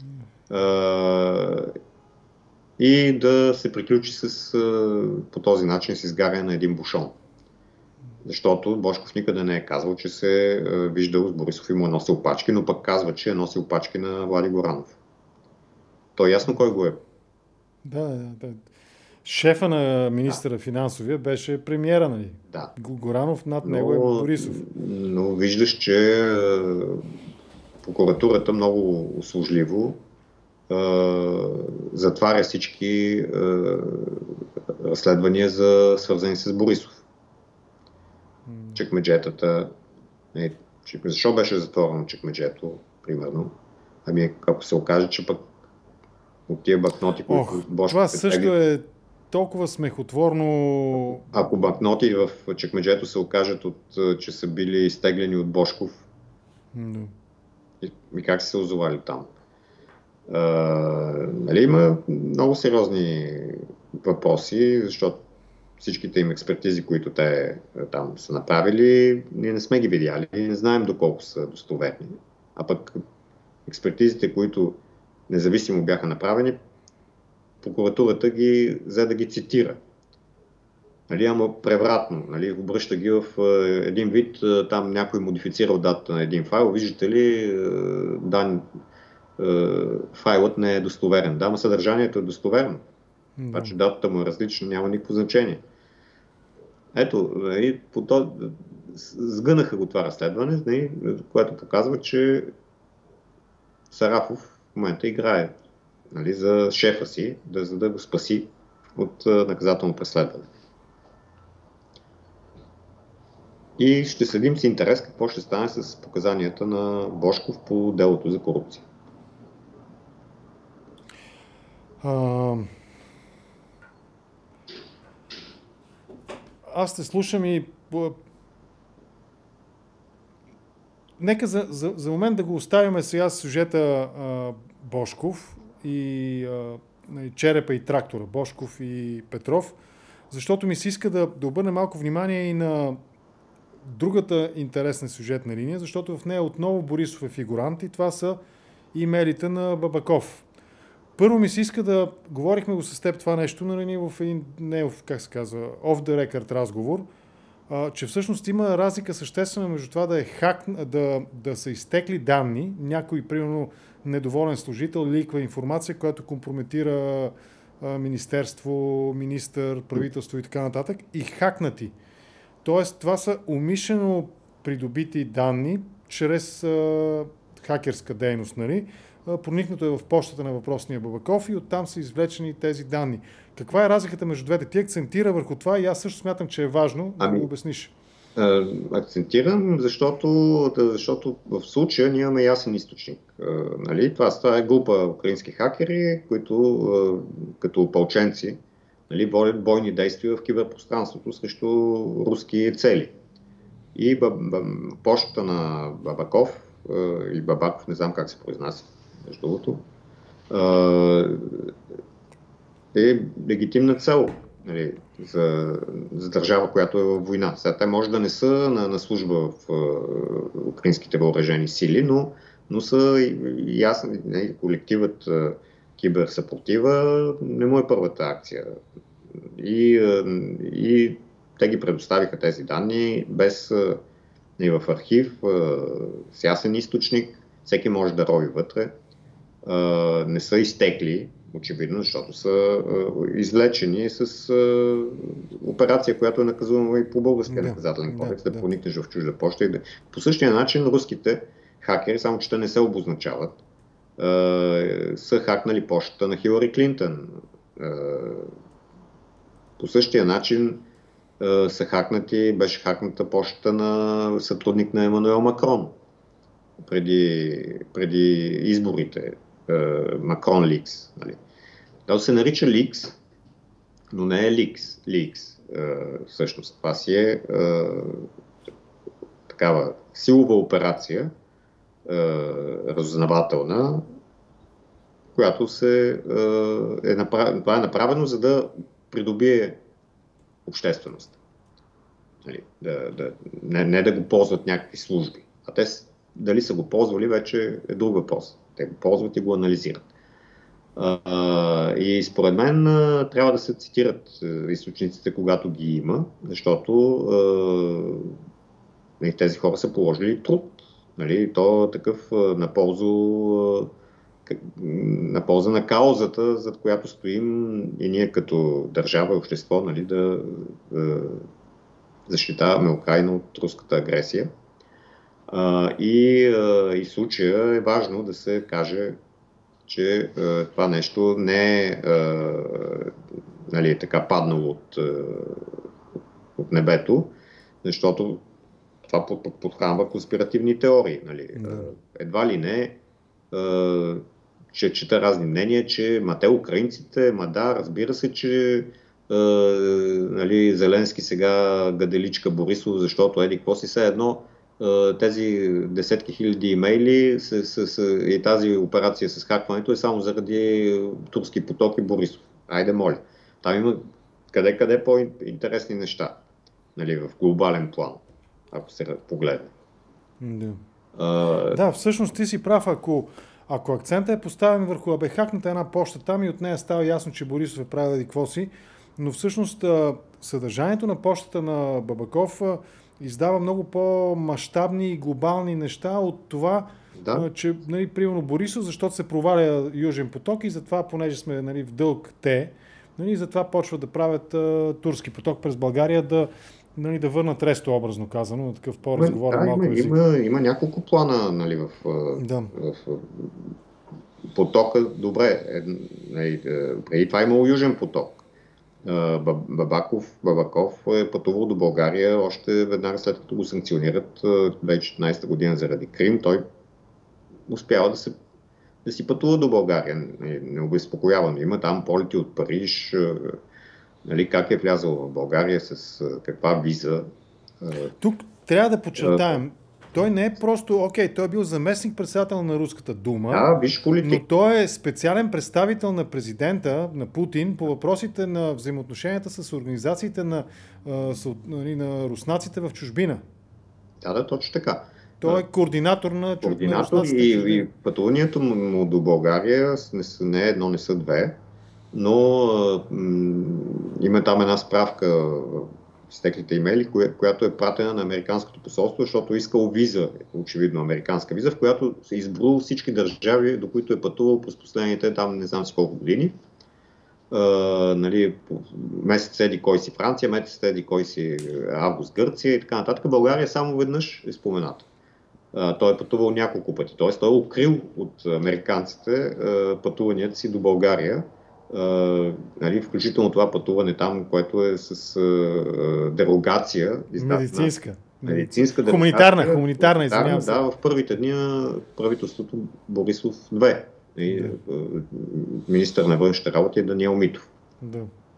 S2: Е, и да се приключи с, по този начин с изгаряне на един бушон. Защото Божков никъде не е казвал, че се е виждал с Борисов и му е носил пачки, но пък казва, че е носил пачки на Влади Горанов. То е ясно кой го е.
S1: Да, да, да. Шефа на министъра да. Финансовия беше премиера, нали?
S2: Да.
S1: Горанов над
S2: но,
S1: него е Борисов.
S2: Но виждаш, че прокуратурата много услужливо Uh, затваря всички uh, разследвания за свързани с Борисов. Mm. Чекмеджетата. Не, чек... Защо беше затворено чекмеджето, примерно? Ами ако се окаже, че пък от тия банкноти, които Божков
S1: това също е толкова смехотворно.
S2: Ако банкноти в чекмеджето се окажат, от, че са били изтеглени от Божков, mm. и, и как са се озовали там? А, нали, има много сериозни въпроси, защото всичките им експертизи, които те там са направили, ние не сме ги видяли и не знаем доколко са достоверни. А пък експертизите, които независимо бяха направени, прокуратурата ги взе да ги цитира. Нали, ама превратно, нали, обръща ги в е, един вид, е, там някой модифицирал датата на един файл, виждате ли, е, дан, е, файлът не е достоверен. Да, но съдържанието е достоверно.
S1: Да.
S2: Това, че датата му е различна, няма никакво значение. Ето, нали, по то, сгънаха го това разследване, нали, което показва, че Сарафов в момента играе, нали, за шефа си, да, за да го спаси от е, наказателно преследване. И ще следим с интерес какво ще стане с показанията на Божков по делото за корупция.
S1: А... Аз те слушам и нека за, за, за момент да го оставим сега с сюжета а, Божков и а, Черепа и трактора, Божков и Петров, защото ми се иска да, да обърне малко внимание и на другата интересна сюжетна линия, защото в нея отново Борисов е фигурант и това са имейлите на Бабаков. Първо ми се иска да говорихме го с теб това нещо, но не в един, не в, как се казва, off the record разговор, а, че всъщност има разлика съществена между това да е хак, да, да са изтекли данни, някой, примерно, недоволен служител ликва информация, която компрометира а, министерство, министър, правителство и така нататък, и хакнати. Тоест, това са умишлено придобити данни чрез а, хакерска дейност, нали? А, проникнато е в почтата на въпросния Бабаков и оттам са извлечени тези данни. Каква е разликата между двете? Ти акцентира върху това и аз също смятам, че е важно ами, да го обясниш.
S2: А, акцентирам, защото, защото в случая ние имаме ясен източник. А, нали? това, това е група украински хакери, които а, като опълченци, нали, водят бойни действия в киберпространството срещу руски цели. И бъб, бъб, почтата на Бабаков, е, или Бабаков, не знам как се произнася, между другото, е, е легитимна цел, нали, за, за държава, която е във война. Сега те може да не са на, на служба в е, украинските въоръжени сили, но, но са ясни, нали, колективът е, киберсъпротива не му е първата акция. И, и те ги предоставиха тези данни без и в архив, с ясен източник, всеки може да рови вътре. Не са изтекли, очевидно, защото са извлечени с операция, която е наказуема и по българския да, наказателен кодекс, да, да, да проникнеш в чужда почта. И да... По същия начин руските хакери, само че те не се обозначават, са хакнали почтата на Хилари Клинтън. По същия начин е, са хакнати, беше хакната почта на сътрудник на Емануел Макрон преди, преди изборите. Е, Макрон Ликс. Нали. То се нарича Ликс, но не е Ликс. Ликс. Е, всъщност това си е, е такава силова операция, е, разузнавателна, която се, е, е направено, това е направено, за да придобие общественост. Нали, да, да, не, не да го ползват някакви служби. А те дали са го ползвали, вече е друг въпрос. Те го ползват и го анализират. А, и според мен трябва да се цитират източниците, когато ги има, защото а, тези хора са положили труд. Нали, то е такъв на ползу на полза на каузата, зад която стоим и ние като държава и общество, нали, да е, защитаваме Украйна от руската агресия. А, и, а, и в случая е важно да се каже, че а, това нещо не е а, нали, така паднало от, а, от небето, защото това подхранва конспиративни теории. Нали. Да. Едва ли не а, че чета разни мнения, че ма те украинците, ма да, разбира се, че е, нали, Зеленски сега гаделичка Борисов, защото еди какво си се едно тези десетки хиляди имейли с, с, с, и тази операция с хакването е само заради Турски поток и Борисов. Айде, моля. Там има къде-къде по-интересни неща, нали, в глобален план, ако се погледне.
S1: Да.
S2: А...
S1: да, всъщност ти си прав, ако, ако акцентът е поставен върху абе хакната една поща там и от нея става ясно, че Борисов е правил еди какво си, но всъщност съдържанието на пощата на Бабаков издава много по-мащабни и глобални неща от това, да. че, нали, примерно Борисов, защото се проваля Южен поток и затова, понеже сме, нали, в дълг те, нали, затова почват да правят а, Турски поток през България, да, нали, да върнат Ресто, образно казано, на такъв по-разговорен
S2: да,
S1: малко
S2: има,
S1: език.
S2: Има, има няколко плана, нали, в,
S1: да.
S2: в, в потока. Добре, е, нали, преди това имало Южен поток. Бабаков, Бабаков е пътувал до България още веднага след като го санкционират две хиляди и четиринадесета година заради Крим. Той успява да, се, да си пътува до България. Не, не обезпокоява. Има там полети от Париж. Нали, как е влязъл в България, с каква виза.
S1: Тук трябва да подчертаем, той не е просто, окей, той е бил заместник председател на Руската дума,
S2: да, виж политик.
S1: Но той е специален представител на президента, на Путин, по въпросите на взаимоотношенията с организациите на, на, на руснаците в чужбина.
S2: Да, да, точно така.
S1: Той е координатор на,
S2: координатор на руснаците. И, и пътуването му до България не, не е едно, не са две, но м- има там една справка изтеклите имейли, коя, която е пратена на американското посолство, защото искал виза, очевидно американска виза, в която се избрал всички държави, до които е пътувал през последните там не знам си колко години. Uh, нали, месец еди кой си Франция, месец еди кой си август Гърция и така нататък. България само веднъж е спомената. Uh, той е пътувал няколко пъти, т.е. той е укрил от американците uh, пътуванията си до България. Uh, нали, включително това пътуване там, което е с uh, дерогация.
S1: Медицинска.
S2: Медицинска
S1: дерогация. Хуманитарна, хуманитарна, извинявам се.
S2: Да, в първите дни на правителството Борисов две. И, да. Министър на външните работи е Даниел Митов.
S1: Да.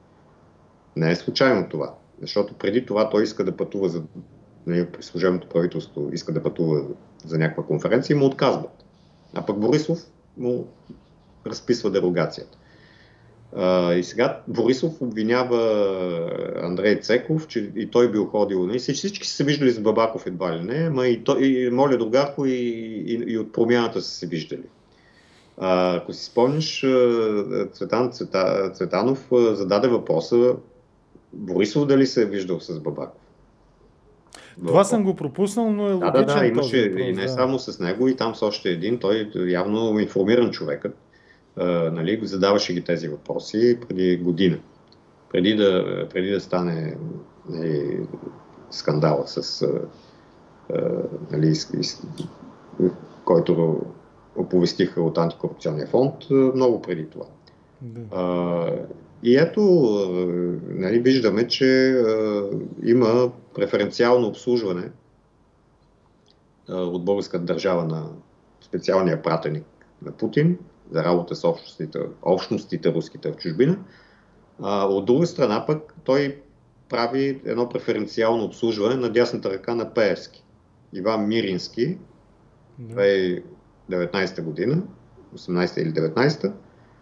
S2: Не е случайно това, защото преди това той иска да пътува за при служебното правителство, иска да пътува за някаква конференция и му отказват. А пък Борисов му разписва дерогацията. А, и сега Борисов обвинява Андрей Цеков, че и той бил ходил. Не? Всички са се виждали с Бабаков едва ли не, ма и, той, и Моля Другарко и, и, и от промяната са се виждали. А, ако си спомниш, Цветан Цвета, Цветанов зададе въпроса Борисов дали се е виждал с Бабаков.
S1: Това съм го пропуснал, но е логичен.
S2: Да, да, да, имаше
S1: въпрос,
S2: и не
S1: да.
S2: само с него, и там с още един. Той явно информиран човекът, а, нали, задаваше ги тези въпроси преди година. Преди да, преди да стане, нали, скандала с а, нали, който оповестиха от антикорупционния фонд много преди това.
S1: Да.
S2: А, и ето, нали, виждаме, че а, има преференциално обслужване а, от българската държава на специалния пратеник на Путин за работа с общностите, общностите руските в чужбина. А, от друга страна пък той прави едно преференциално обслужване на дясната ръка на Пеевски. Иван Мирински, да. две хиляди и деветнадесета година, осемнадесета или деветнадесета,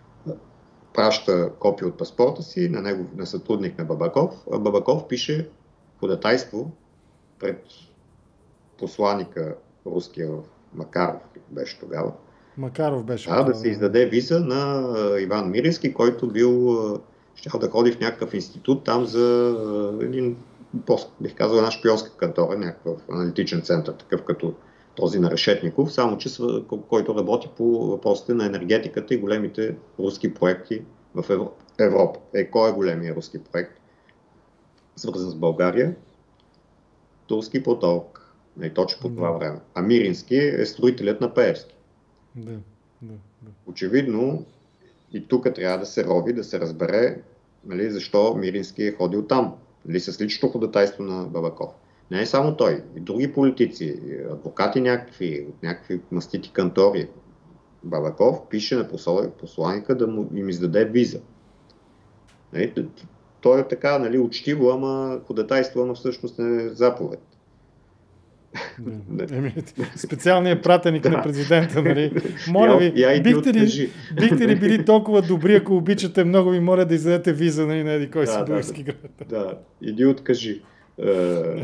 S2: праща копия от паспорта си на, него, на сътрудник на Бабаков, а Бабаков пише ходатайство пред посланика руския Макаров, беше тогава.
S1: Макаров беше.
S2: Да, да се издаде виза на Иван Мирински, който бил щял да ходи в някакъв институт там за един, бих казал, една шпионска кантора, някакъв аналитичен център, такъв като този на Решетников, само че който работи по въпросите на енергетиката и големите руски проекти в Европа. Е, кой е големия руски проект, свързан с България? Турски поток. И точно по това да. време. А Мирински е строителят на Пеевски.
S1: Да, да, да.
S2: Очевидно, и тук трябва да се рови, да се разбере, нали, защо Мирински е ходил там. Нали, с личното ходатайство на Бабаков. Не е само той, и други политици, адвокати някакви, от някакви мастити кантори. Бабаков пише на посланника да му им издаде виза. Нали, той е така, нали, учтиво, ама ходатайство, ама всъщност е заповед.
S1: Да. Еми, специалният пратеник да. на президента, нали? Моля ви, бихте ли, бихте ли били толкова добри, ако обичате, много ви моля да издадете виза, нали, на еди кой си
S2: да,
S1: български
S2: да,
S1: град.
S2: Да, иди откажи. Е...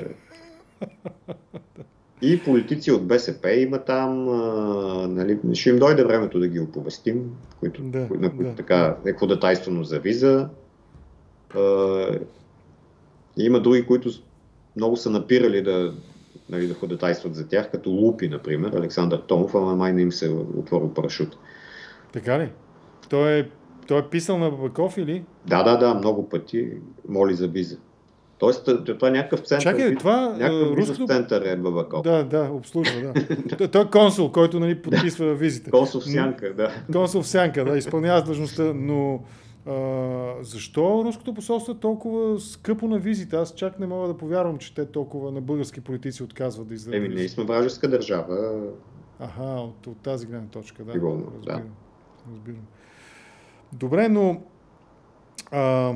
S2: И политици от БСП има там, а, нали, ще им дойде времето да ги оповестим, които, да, на които да, така е ходатайствано за виза. А, има други, които много са напирали да, нали, да ходатайстват за тях, като Лупи, например, Александър Томов, ама май не им се отворил парашут.
S1: Така ли? Той е, той е писал на Бабаков или?
S2: Да, да, да, много пъти моли за виза. Тоест, това е някакъв център.
S1: Чакай, това
S2: някакъв руското... център е Бабаков.
S1: Да, да, обслужва, да. Той е консул, който, нали, подписва визите.
S2: Консул в сянка, да.
S1: Консул в сянка, да, изпълнява длъжността, но а, защо руското посолство е толкова скъпо на визите? Аз чак не мога да повярвам, че те толкова на български политици отказват да издадат.
S2: Еми, ние сме вражеска държава.
S1: Аха, от, от тази гледна точка, да.
S2: Сигурно,
S1: разбирам,
S2: да.
S1: разбирам. Добре, но а...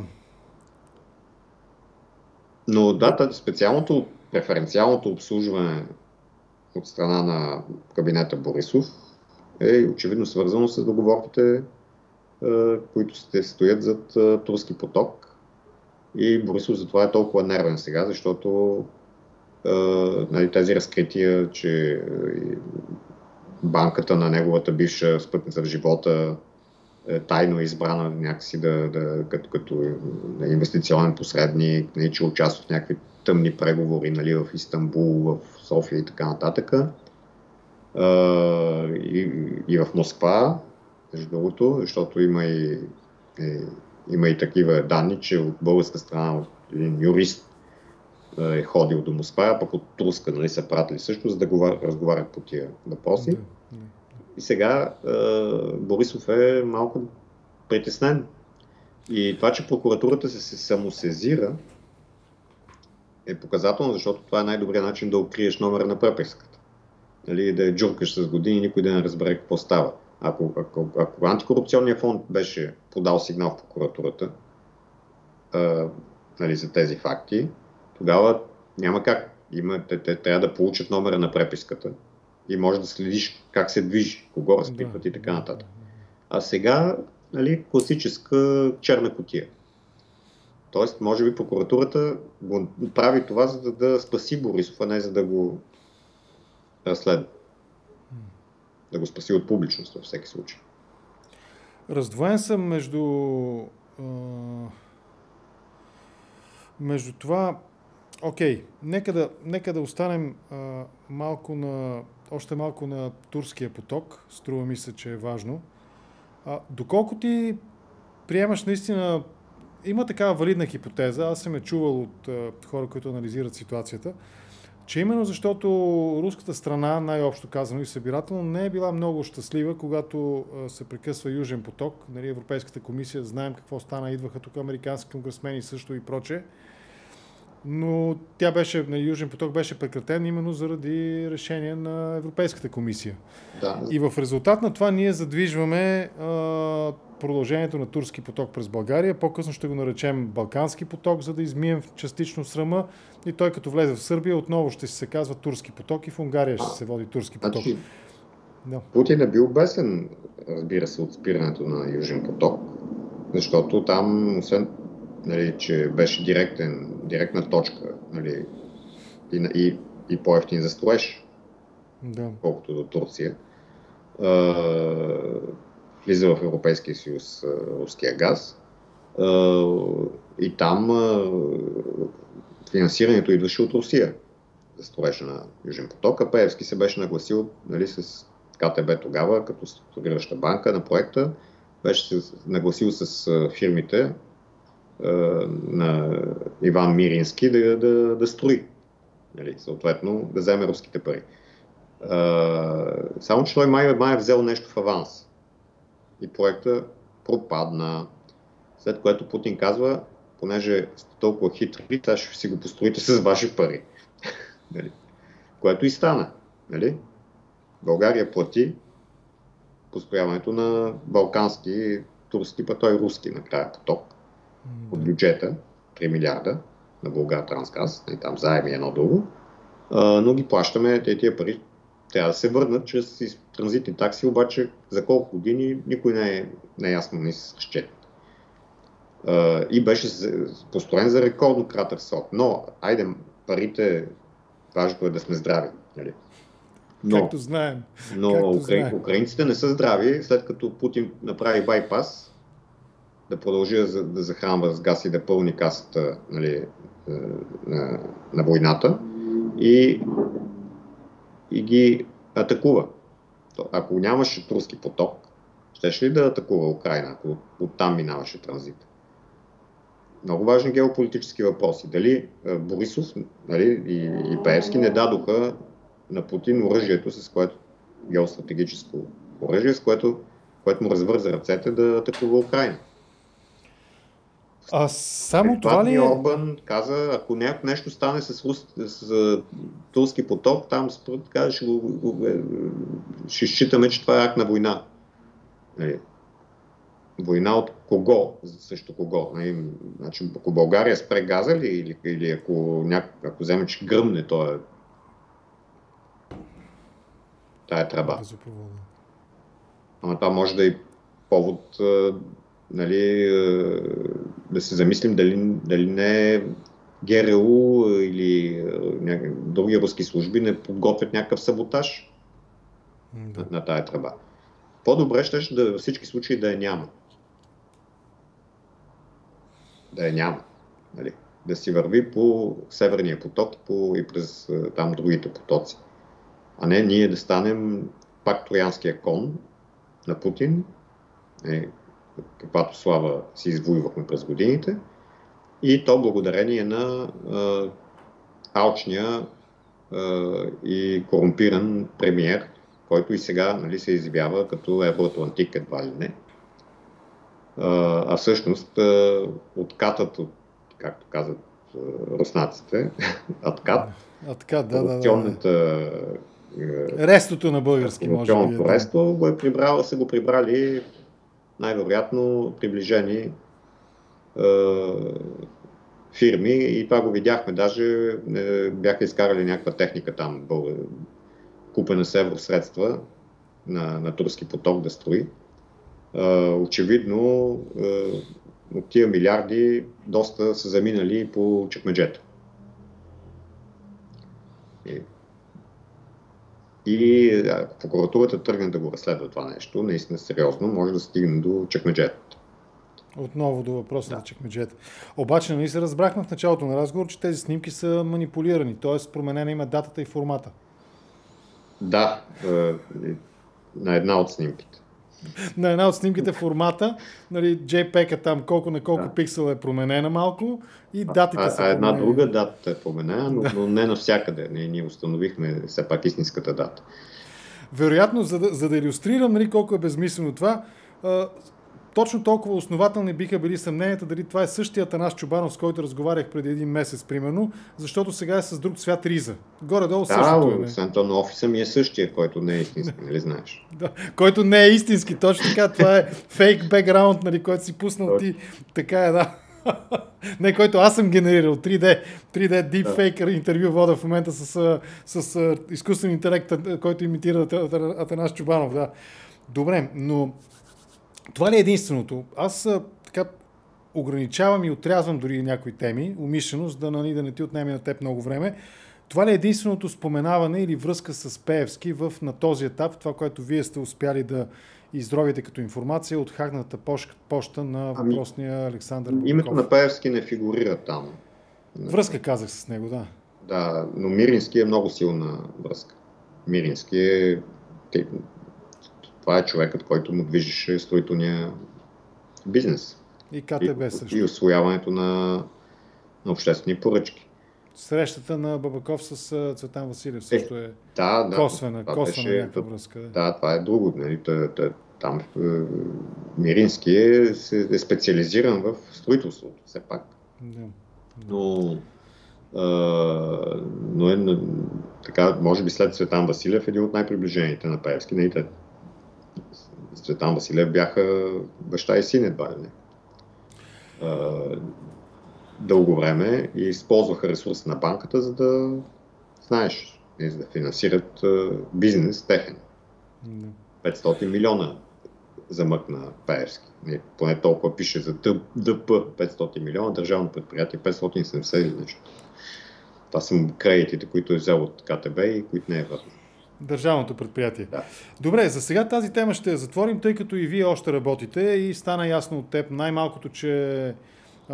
S2: Но да, специалното преференциалното обслужване от страна на кабинета Борисов е очевидно свързано с договорките, които стоят зад Турски поток. И Борисов затова е толкова нервен сега, защото нали, тези разкрития, че банката на неговата бивша спътница в живота е тайно избрана някакси да, да, като, като инвестиционен посредник, не, че участва в някакви тъмни преговори, нали, в Истанбул, в София и така нататък. Uh, и, и в Москва, между другото, защото има и, и, има и такива данни, че от българска страна един юрист е ходил до Москва, а пък от турска, нали, са пратили също, за да го разговарят по тия въпроси. И сега uh, Борисов е малко притеснен. И това, че прокуратурата се, се самосезира, е показателно, защото това е най-добрият начин да откриеш номера на преписката. Нали, да я джуркаш с години и никой да не разбере какво става. Ако, ако, ако антикорупционният фонд беше подал сигнал в прокуратурата а, нали, за тези факти, тогава няма как. Има, те, те трябва да получат номера на преписката и може да следиш как се движи, кого разпитват и така нататък. А сега, нали, класическа черна кутия. Тоест, може би прокуратурата го прави това, за да, да спаси Борисов, а не за да го разследва. Да го спаси от публичност във всеки случай.
S1: Раздвоен съм между а, между това. Окей, нека да, нека да останем а, малко на, още малко на турския поток. Струва ми се, че е важно. А, доколко ти приемаш наистина, има такава валидна хипотеза, аз съм е чувал от а, хора, които анализират ситуацията, че именно защото руската страна, най-общо казано и събирателно, не е била много щастлива, когато а, се прекъсва Южен поток. Нали, Европейската комисия, знаем какво стана, идваха тук американски конгресмени също и прочее. Но тя беше, на Южен поток беше прекратен именно заради решение на Европейската комисия.
S2: Да.
S1: И в резултат на това ние задвижваме а, продължението на Турски поток през България. По-късно ще го наречем Балкански поток, за да измием частично срама. И той като влезе в Сърбия, отново ще се казва Турски поток и в Унгария ще се води Турски поток.
S2: Значи,
S1: да.
S2: Путин е бил бесен, разбира се, от спирането на Южен поток, защото там, освен, нали, че беше директен, директна точка, нали, и, и, и по-евтин за строеж,
S1: да.
S2: колкото до Турция, влиза в Европейския съюз руския газ и там финансирането идваше от Русия за строежа на Южен поток, а Пеевски се беше нагласил, нали, с КТБ тогава, като структурираща банка на проекта, беше се нагласил с фирмите на Иван Мирински да, да, да строи, нали, съответно да вземе руските пари. Само че той май, май е взел нещо в аванс и проекта пропадна, след което Путин казва, понеже сте толкова хитри, сега ще си го построите с ваши пари. Нали? Което и стана. Нали? България плати построяването на балкански, турски, па той руски накрая поток от бюджета, три милиарда на Булгартрансгаз, и там заеми едно друго. а, но ги плащаме, те тия пари трябва да се върнат чрез транзитни такси, обаче за колко години никой не е, не е ясно, не се разчет. Uh, и беше построен за рекордно кратък срок. Но, айде, парите, важното е да сме здрави. Нали?
S1: Но, Както знаем.
S2: Но
S1: Както
S2: укра...
S1: знаем.
S2: украинците не са здрави, след като Путин направи байпас, да продължи да, да захранва с газ и да пълни касата, нали, на, на войната и, и ги атакува. Ако нямаше турски поток, щеше ли да атакува Украйна, ако оттам минаваше транзит? Много важни геополитически въпроси. Дали Борисов, нали, и, и Пеевски не дадоха на Путин оръжието, с което геостратегическо оръжие, с което, което му развърза ръцете да атакува Украйна.
S1: А само това ли е?
S2: Орбан каза, ако някакво нещо стане с, рус, с турски поток, там според така ще, го, го, ще считаме, че това е акт на война. Нали? Война от кого? Срещу кого? Значи, ако България спре газа ли, или, или ако, няк... ако вземе, че гръмне, то е тая тръба. Ама това може да е повод, нали, да се замислим дали, дали не ГРУ или някакви други руски служби не подготвят някакъв саботаж да. на, на тая тръба. По-добре ще да във всички случаи да я няма. Да я няма. Нали? Да си върви по Северния поток по, и през там другите потоци. А не ние да станем пак троянския кон на Путин, е, каквато слава си извоювахме през годините, и то благодарение на е, алчния е, и корумпиран премиер, който и сега, нали, се изявява като евроатлантик едва ли не. А, а всъщност откатът от, както казват руснаците, откат,
S1: откат, да, да,
S2: да.
S1: Рестото на български, може би.
S2: Да. Ресто го е прибрал, са го прибрали най-вероятно приближени е, фирми, и това го видяхме. Даже е, бяха изкарали някаква техника там, купена с евросредства на, на турски поток да строи. Uh, очевидно uh, от тия милиарди доста са заминали по чекмеджета. И, и ако прокуратурата тръгне да го разследва това нещо, наистина сериозно, може да стигне до чекмеджета.
S1: Отново до въпроса
S2: да.
S1: на чекмеджета. Обаче нали се разбрахме в началото на разговор, че тези снимки са манипулирани, т.е. променена има датата и формата.
S2: Да, uh, на една от снимките.
S1: На една от снимките формата, нали, джей пи и-а там колко на колко да. пиксела е променена малко и датите
S2: а,
S1: са
S2: а една
S1: променени.
S2: друга дата е променена, но, да. но не навсякъде. Ние, ние установихме все пак истинската дата.
S1: Вероятно, за да, за да илюстрирам, нали, колко е безмислено това, а, точно толкова основателни биха били съмненията дали това е същия Атанас Чобанов, с който разговарях преди един месец, примерно, защото сега е с друг цвят риза. Горе-долу
S2: да,
S1: същото.
S2: Да, Сантон на офиса ми е същия, който не е истински, нали знаеш?
S1: Да, който не е истински, точно така. Това е фейк бекграунд, нали, който си пуснал ти. Така е, да. Не, който аз съм генерирал. три Д, три Д deepfake да. интервю вода в момента с, с, с изкуствен интелект, който имитира Атанас Чобанов. Да. Добре, но това ли е единственото? Аз така ограничавам и отрязвам дори някои теми, умишлено, за да, нали, да не ти отнеме на теб много време. Това ли е единственото споменаване или връзка с Пеевски в, на този етап, това, което вие сте успяли да изровите като информация от хакната поща на въпросния Александър Бабаков?
S2: Името на Пеевски не фигурира там.
S1: Връзка казах с него, да.
S2: Да, но Мирински е много силна връзка. Мирински е... Това е човекът, който му движеше строителния бизнес.
S1: И КТБ също.
S2: И усвояването на, на обществени поръчки.
S1: Срещата на Бабаков с Цветан Василев също е, е
S2: да, да,
S1: косвена, косвена беше, някаква връзка.
S2: Да. да, това е друго. Нали, там Мирински е, е специализиран в строителството, все пак.
S1: Да.
S2: Но, а, но е, така, може би след Цветан Василев един от най-приближените на Пеевски. Нали, те, Цветан Василев бяха баща и син едва ли не. А, дълго време и използваха ресурс на банката, за да знаеш, за да финансират бизнес техен. петстотин милиона замъкна Пеевски. Поне толкова пише за ДП петстотин милиона, държавно предприятие петстотин и седемдесет или нещо. Това са кредитите, които е взел от КТБ и които не е върнал.
S1: Държавното предприятие.
S2: Да.
S1: Добре, за сега тази тема ще я затворим, тъй като и вие още работите и стана ясно от теб най-малкото, че а,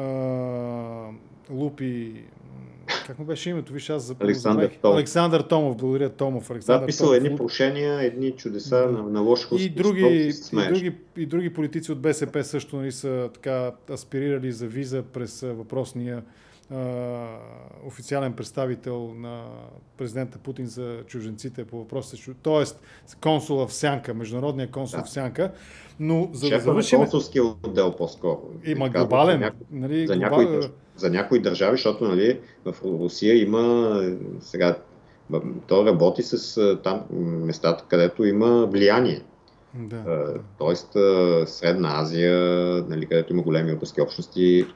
S1: Лупи... Как му беше името? Виж, аз запомнях.
S2: Александър Томов.
S1: Александър Томов, благодаря Томов. Александър
S2: да, писал
S1: Томов,
S2: едни прошения, едни чудеса да. на, на лошо
S1: и други, и, други, и други политици от БСП също нали, са така аспирирали за виза през въпросния Uh, официален представител на президента Путин за чужденците по въпроса, т.е. консула в Сянка, международния консул да. в Сянка, но за
S2: Шефа
S1: да завършим...
S2: консулския отдел по-скоро.
S1: Има глобален.
S2: За, няко...
S1: нали,
S2: за,
S1: глобал...
S2: някои, за някои държави, защото нали, в Русия има сега, той работи с там местата, където има влияние.
S1: Да.
S2: Uh, тоест Средна Азия, нали, където има големи руски общности,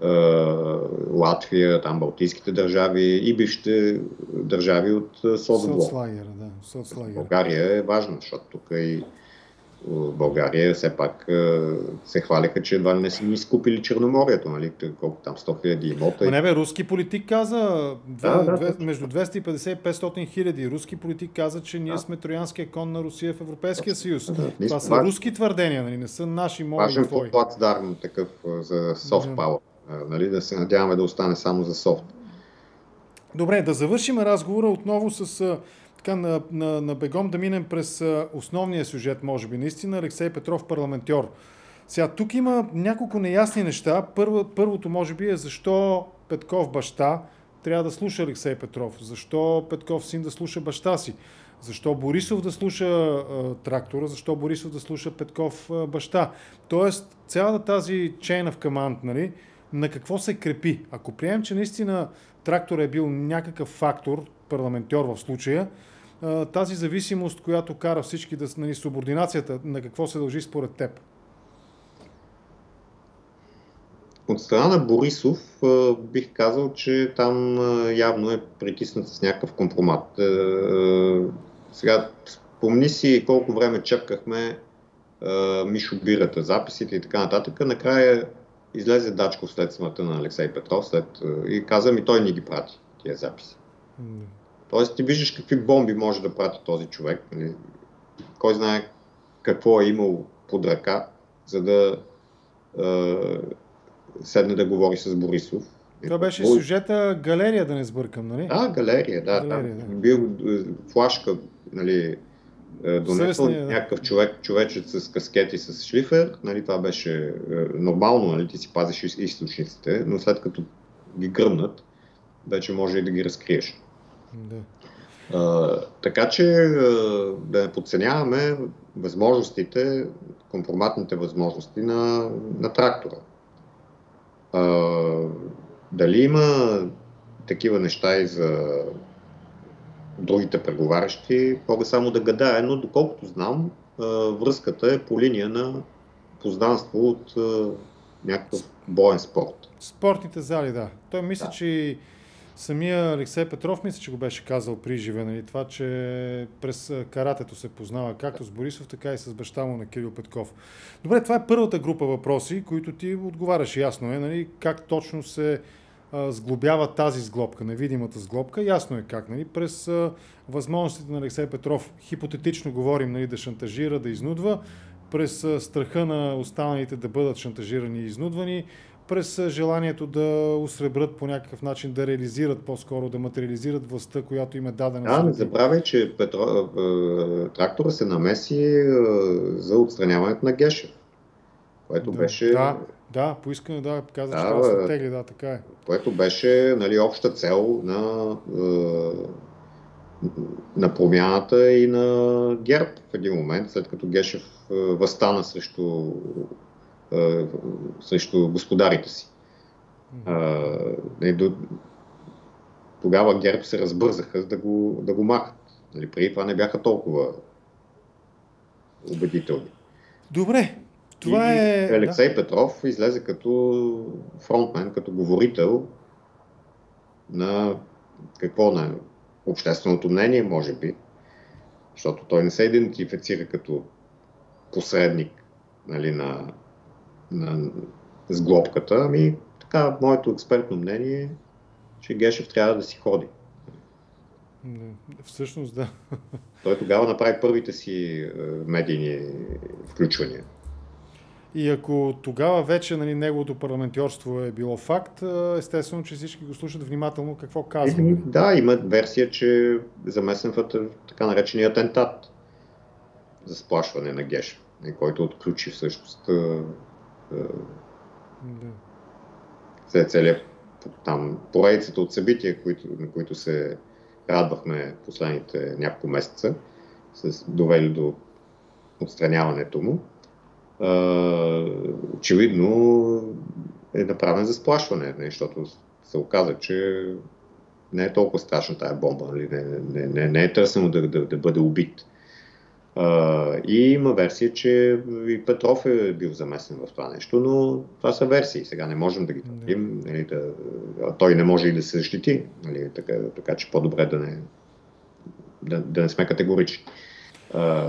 S2: Латвия, там Балтийските държави и бившите държави от Соцблок.
S1: Соцлагера, да. Соцлагера.
S2: България е важна, защото тук и България все пак се хваляха, че едва не са ни изкупили Черноморието, нали? Колко там сто хиляди имота.
S1: А не бе, руски политик каза
S2: да, да,
S1: две, между двеста и петдесет и петстотин хиляди. Руски политик каза, че ние да. сме троянския кон на Русия в Европейския съюз. Да, да. Това са важ... руски твърдения, нали? Не са наши, мои и твои.
S2: Важен плацдарм такъв за софт пауър. Нали, да се надяваме да остане само за софт.
S1: Добре, да завършим разговора отново с така на, на, на бегом да минем през основния сюжет, може би наистина, Алексей Петров парламентьор. Сега, тук има няколко неясни неща. Първо, първото може би е защо Петков баща трябва да слуша Алексей Петров. Защо Петков син да слуша баща си. Защо Борисов да слуша а, трактора, защо Борисов да слуша Петков а, баща. Тоест, цялата тази chain of command, нали, на какво се крепи? Ако приемем, че наистина трактор е бил някакъв фактор, парламентьор в случая, тази зависимост, която кара всички да са, нали, субординацията, на какво се дължи според теб?
S2: От страна на Борисов бих казал, че там явно е притиснат с някакъв компромат. Сега, спомни си колко време чепкахме Мишо Бирата, записите и така нататък. Накрая излезе Дачков след смъртта на Алексей Петров след, и каза ми, той ни ги прати, тия записи. Mm. Тоест ти виждаш какви бомби може да прати този човек. Нали? Кой знае какво е имал под ръка, за да е, седне да говори с Борисов.
S1: Това беше сюжета Галерия, да не сбъркам, нали?
S2: Да, Галерия, да. Галерия, да. Бил флашка, нали, донесъл да. някакъв човек, човечец с каскет и с шлифер, нали, това беше е, нормално, нали, ти си пазиш източниците, но след като ги гръмнат, вече може и да ги разкриеш.
S1: Да.
S2: А, така че да не подценяваме възможностите, компроматните възможности на, на трактора. А, дали има такива неща и за другите преговарящи, мога само да гадая, но доколкото знам, връзката е по линия на познанство от някакъв боен спорт.
S1: Спортните зали, да. Той мисля,
S2: да.
S1: че самия Алексей Петров, мисля, че го беше казал при живе, нали, това, че през каратето се познава както с Борисов, така и с баща му на Кирил Петков. Добре, това е първата група въпроси, които ти отговаряш ясно е, нали, как точно се а, сглобява тази сглобка, невидимата сглобка. Ясно е как, нали, през а, възможностите на Алексей Петров, хипотетично говорим, нали, да шантажира, да изнудва, през а, страха на останалите да бъдат шантажирани и изнудвани, през желанието да усребрат по някакъв начин, да реализират по-скоро, да материализират властта, която им е дадена.
S2: Да, не забравяй, че Петро... трактора се намеси за отстраняването на Гешев, което
S1: да,
S2: беше...
S1: Да, да, поискане, да, каза, да, че това се тегли, да, така е.
S2: Което беше, нали, обща цел на, на промяната и на ГЕРБ в един момент, след като Гешев възстана срещу срещу господарите си. А, до... Тогава ГЕРБ се разбързаха да го, да го махат. Нали, преди това не бяха толкова убедителни.
S1: Добре, това
S2: и
S1: е...
S2: Алексей
S1: да.
S2: Петров излезе като фронтмен, като говорител на какво на общественото мнение, може би, защото той не се идентифицира като посредник, нали, на, на сглобката, ами така, моето експертно мнение е, че Гешев трябва да си ходи.
S1: Всъщност, да.
S2: Той тогава направи първите си медийни включвания.
S1: И ако тогава вече, нали, неговото парламентьорство е било факт, естествено, че всички го слушат внимателно какво казва.
S2: И, да, има версия, че е замесен в така наречения атентат за сплашване на Гешев, който отключи всъщност да. целият там поредицата от събития, които, на които се радвахме последните няколко месеца, се довели до отстраняването му. Uh, очевидно е направен за сплашване, защото се оказа, че не е толкова страшна тая бомба, нали? не, не, не, не е търсено да, да, да бъде убит. Uh, и има версия, че и Петров е бил замесен в това нещо, но това са версии, сега не можем да ги твърдим, нали, да, а той не може и да се защити, нали, така, така че по-добре да не, да, да не сме категорични. Uh,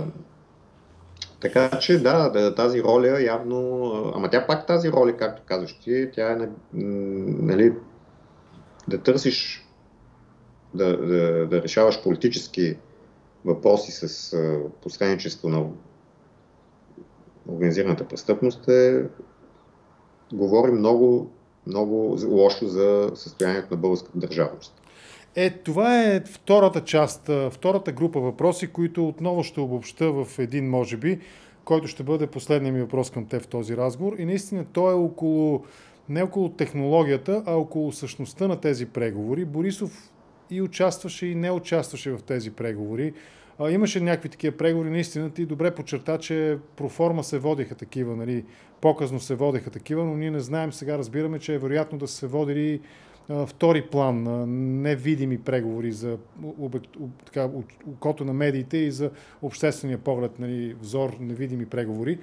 S2: Така че да, тази роля явно, ама тя пак тази роля, както казваш ти, тя е, нали, да търсиш, да, да, да решаваш политически въпроси с посредничество на организираната престъпност, е, говори много, много лошо за състоянието на българската държавност.
S1: Е, това е втората част, втората група въпроси, които отново ще обобща в един, може би, който ще бъде последният ми въпрос към те в този разговор. И наистина той е около, не около технологията, а около същността на тези преговори. Борисов и участваше, и не участваше в тези преговори. А, имаше някакви такива преговори, наистина ти добре подчерта, че проформа се водиха такива, нали, по-късно се водиха такива, но ние не знаем, сега разбираме, че е вероятно да се водили втори план, невидими преговори за така, окото на медиите и за обществения поглед, нали, взор, невидими преговори.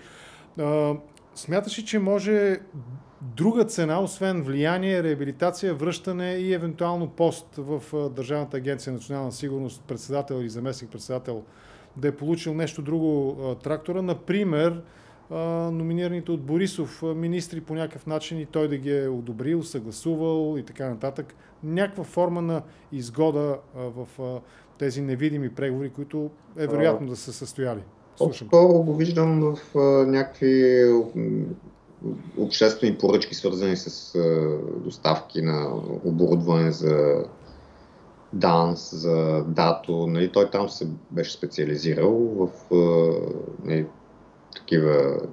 S1: Смяташ ли, че може друга цена, освен влияние, реабилитация, връщане и евентуално пост в Държавната агенция национална сигурност, председател или заместник-председател, да е получил нещо друго трактора, например номинираните от Борисов министри по някакъв начин и той да ги е одобрил, съгласувал и така нататък. Някаква форма на изгода в тези невидими преговори, които е вероятно да са състояли.
S2: По-скоро го виждам в някакви обществени поръчки, свързани с доставки на оборудване за ДАНС, за ДАТО. Нали, той там се беше специализирал в нали, такива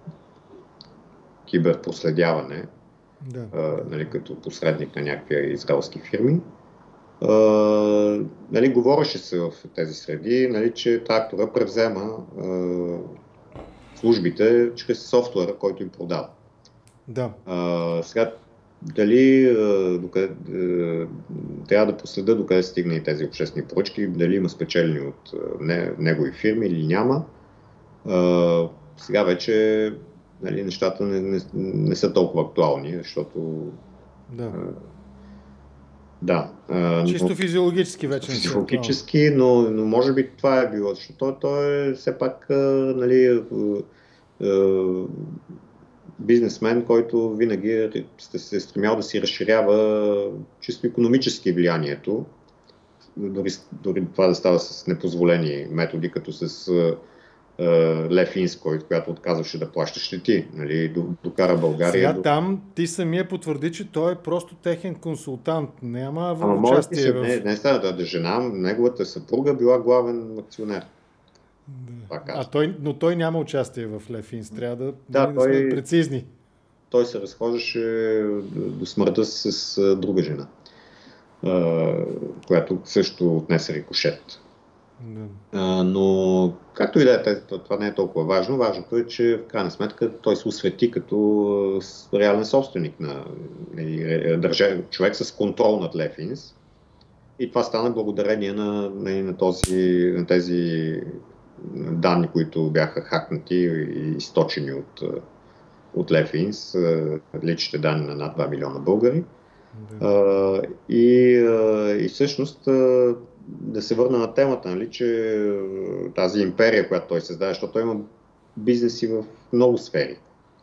S2: киберпроследяване,
S1: да.
S2: а, нали, като посредник на някакви израелски фирми. А, нали, говореше се в тези среди, нали, че трактора превзема а, службите чрез софтуера, който им продава.
S1: Да.
S2: А, сега, дали а, докъде, а, трябва да последа докъде стигна и тези обществени поръчки, дали има спечелени от не, негови фирми или няма. А, сега вече, нали, нещата не, не, не са толкова актуални, защото...
S1: Да.
S2: А, да. А,
S1: Чисто
S2: но,
S1: физиологически вече.
S2: Физиологически, но, но може би това е било, защото той, той е все пак, а, нали, а, а, бизнесмен, който винаги се е стремял да си разширява чисто икономически влиянието, дори, дори това да става с непозволени методи, като с Лефинс, която отказваше да плаща щети, нали, докара България.
S1: Сега
S2: до...
S1: там ти самия потвърди, че той е просто техен консултант. Няма в
S2: Ама
S1: участие
S2: се,
S1: в...
S2: Не, не става да, да жена, неговата съпруга била главен акционер.
S1: Да. А той, но той няма участие в Лефинс. Трябва да,
S2: да,
S1: да
S2: той,
S1: сме прецизни.
S2: Той се разхождаше до смъртта с друга жена, която също отнесе рикошет.
S1: Да.
S2: А, но, както и да е, това не е толкова важно. Важното е, че в крайна сметка той се освети като реален собственик на държа, човек с контрол над Лефинс. И това стана благодарение на, на, на, този, на тези данни, които бяха хакнати и източени от, от Лефинс, личните данни на над два милиона българи. Да. А, и, и всъщност да се върна на темата, нали, че тази империя, която той създаде, защото той има бизнеси в много сфери.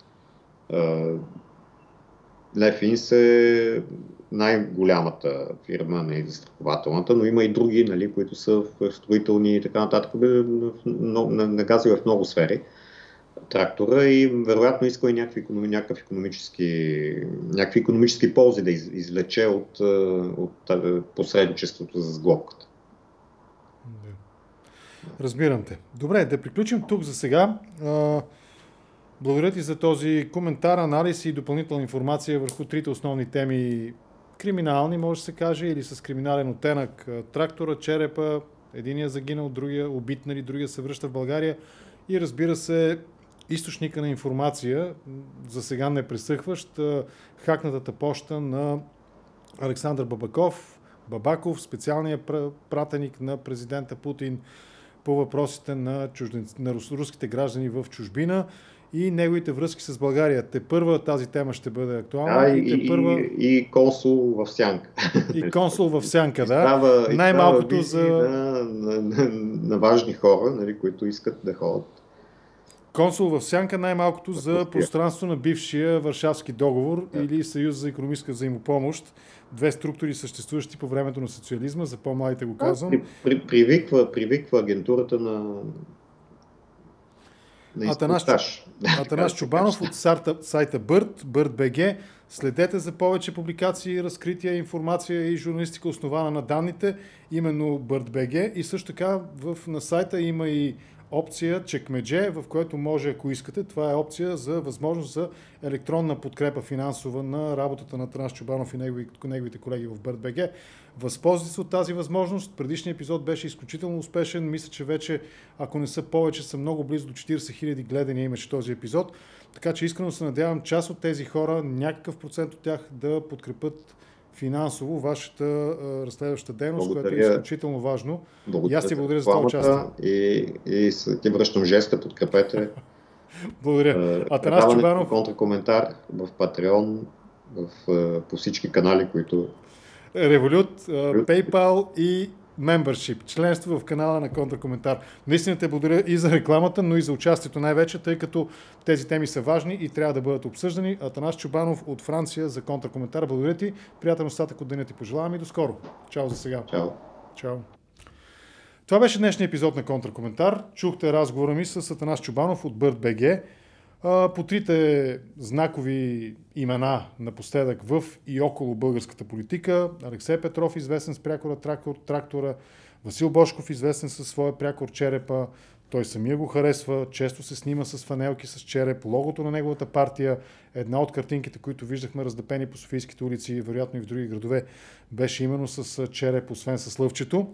S2: Лефинс е най-голямата фирма, не застрахователната, но има и други, нали, които са в строителни и така нататък, нагази в много сфери трактора и вероятно иска и някакви, някакъв економически, някакви економически ползи да извлече от, от посредничеството за сглобката.
S1: Разбирам те. Добре, да приключим тук за сега. Благодаря ти за този коментар, анализ и допълнителна информация върху трите основни теми. Криминални, може да се каже, или с криминален оттенък. Трактора, черепа, единия загинал, другия убит, нали, другия се връща в България. И разбира се, източника на информация, за сега не пресъхващ, хакнатата поща на Александър Бабаков, Бабаков, специалният пратеник на президента Путин по въпросите на, чужденци, на руските граждани в чужбина и неговите връзки с България. Те първа тази тема ще бъде актуална.
S2: Да, и, и, първа... и, и консул в сянка.
S1: И консул в сянка, да.
S2: Става,
S1: най-малкото за...
S2: На, на, на, на важни хора, нали, които искат да ходят.
S1: Консул в сянка най-малкото за пространство на бившия Варшавски договор да. Или Съюз за икономическа взаимопомощ. Две структури съществуващи по времето на социализма, за по-малите го казвам.
S2: При, при, привиква, привиква агентурата на
S1: Атанас, Атанас Чубанов от сайта, сайта Бърт, Бърт.бг. Следете за повече публикации, разкрития, информация и журналистика основана на данните, именно Бърт.бг. И също така в, на сайта има и опция чекмедже, в което може, ако искате, това е опция за възможност за електронна подкрепа финансова на работата на Атанас Чубанов и негови, неговите колеги в Бърт.бг. Възползвайте се от тази възможност. Предишният епизод беше изключително успешен. Мисля, че вече, ако не са повече, са много близо до четирийсет хиляди гледания имаше този епизод. Така че искрено се надявам част от тези хора, някакъв процент от тях да подкрепят финансово вашата а, разследваща дейност, благодаря, което е изключително важно.
S2: Благодаря,
S1: и аз ти благодаря за това участие.
S2: И, и ти връщам жеста, подкрепете.
S1: Благодаря. Атанас Чубанов.
S2: Контракоментар в Patreon, в, по всички канали, които...
S1: Revolut, PayPal и Membership, членство в канала на Контракоментар. Наистина те благодаря и за рекламата, но и за участието най-вече, тъй като тези теми са важни и трябва да бъдат обсъждани. Атанас Чубанов от Франция за Контракоментар. Благодаря ти. Приятен остатък от деня ти пожелавам и до скоро. Чао за сега.
S2: Чао.
S1: Чао. Това беше днешният епизод на Контракоментар. Чухте разговора ми с Атанас Чубанов от Бърт.бг. По трите знакови имена напоследък в и около българската политика. Алексей Петров, известен с прякора трактор, трактора, Васил Божков, известен със своя прякор черепа. Той самия го харесва, често се снима с фанелки с череп, логото на неговата партия. Една от картинките, които виждахме раздъпени по софийските улици, вероятно и в други градове, беше именно с череп, освен с лъвчето.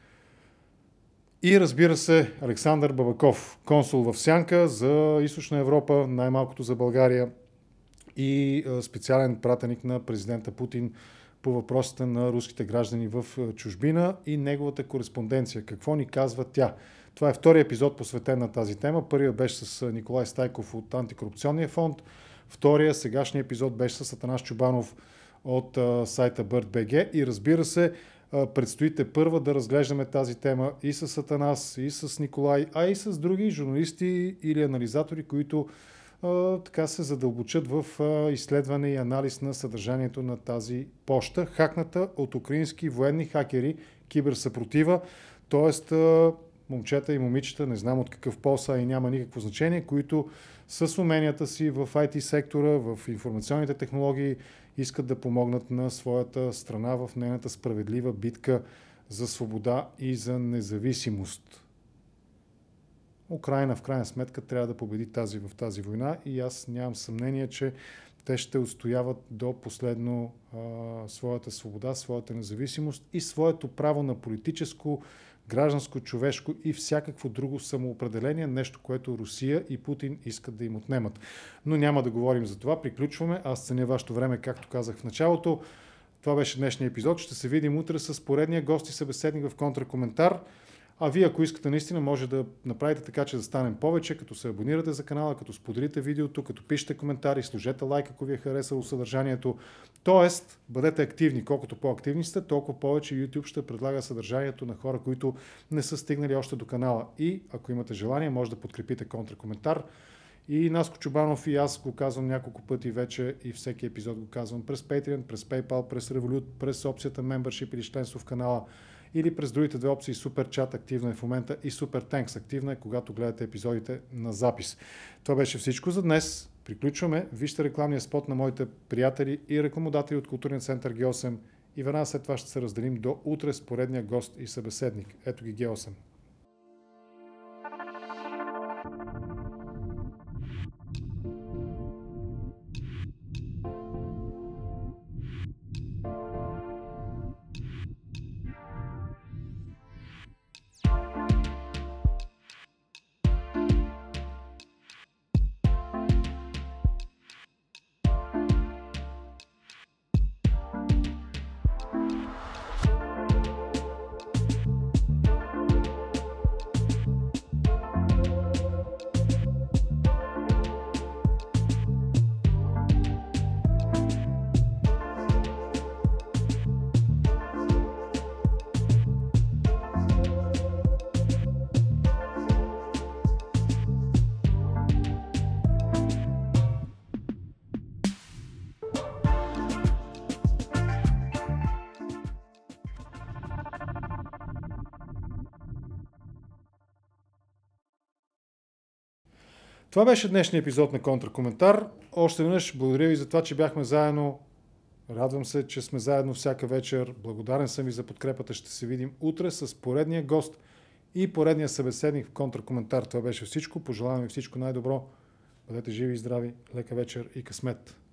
S1: И разбира се, Александър Бабаков, консул в Сянка за Източна Европа, най-малкото за България и специален пратеник на президента Путин по въпросите на руските граждани в чужбина и неговата кореспонденция. Какво ни казва тя? Това е втори епизод посветен на тази тема. Първият беше с Николай Стайков от Антикорупционния фонд. Втория, сегашният епизод беше с Атанас Чубанов от сайта Бърт.бг. И разбира се, предстоите първа да разглеждаме тази тема и с Атанас, и с Николай, а и с други журналисти или анализатори, които а, така се задълбочат в а, изследване и анализ на съдържанието на тази поща, хакната от украински военни хакери, киберсъпротива, т.е. момчета и момичета, не знам от какъв пол са и няма никакво значение, които с уменията си в ай ти сектора, в информационните технологии, искат да помогнат на своята страна в нейната справедлива битка за свобода и за независимост. Украйна в крайна сметка трябва да победи тази в тази война и аз нямам съмнение, че те ще отстояват до последно а, своята свобода, своята независимост и своето право на политическо, гражданско, човешко и всякакво друго самоопределение, нещо, което Русия и Путин искат да им отнемат. Но няма да говорим за това. Приключваме. Аз ценя вашето време, както казах в началото. Това беше днешния епизод. Ще се видим утре с поредния гост и събеседник в Контракоментар. А вие, ако искате наистина, може да направите така, че да станем повече, като се абонирате за канала, като споделите видеото, като пишете коментари, сложете лайк, ако ви е харесало съдържанието. Тоест, бъдете активни. Колкото по-активни сте, толкова повече YouTube ще предлага съдържанието на хора, които не са стигнали още до канала. И, ако имате желание, може да подкрепите контракоментар. И Наско Чубанов и аз го казвам няколко пъти вече и всеки епизод го казвам през Patreon, през PayPal, през Revolut, през опцията Membership или членство в канала, или през другите две опции. Супер чат активна е в момента и Супер Тенкс активна е, когато гледате епизодите на запис. Това беше всичко за днес. Приключваме. Вижте рекламния спот на моите приятели и рекламодатели от Културния център Г осем и веднага след това ще се разделим до утре с поредния гост и събеседник. Ето ги Г осем. Това беше днешният епизод на Контракоментар. Още веднъж благодаря ви за това, че бяхме заедно. Радвам се, че сме заедно всяка вечер. Благодарен съм ви за подкрепата. Ще се видим утре с поредния гост и поредния събеседник в Контракоментар. Това беше всичко. Пожелавам ви всичко най-добро. Бъдете живи и здрави. Лека вечер и късмет.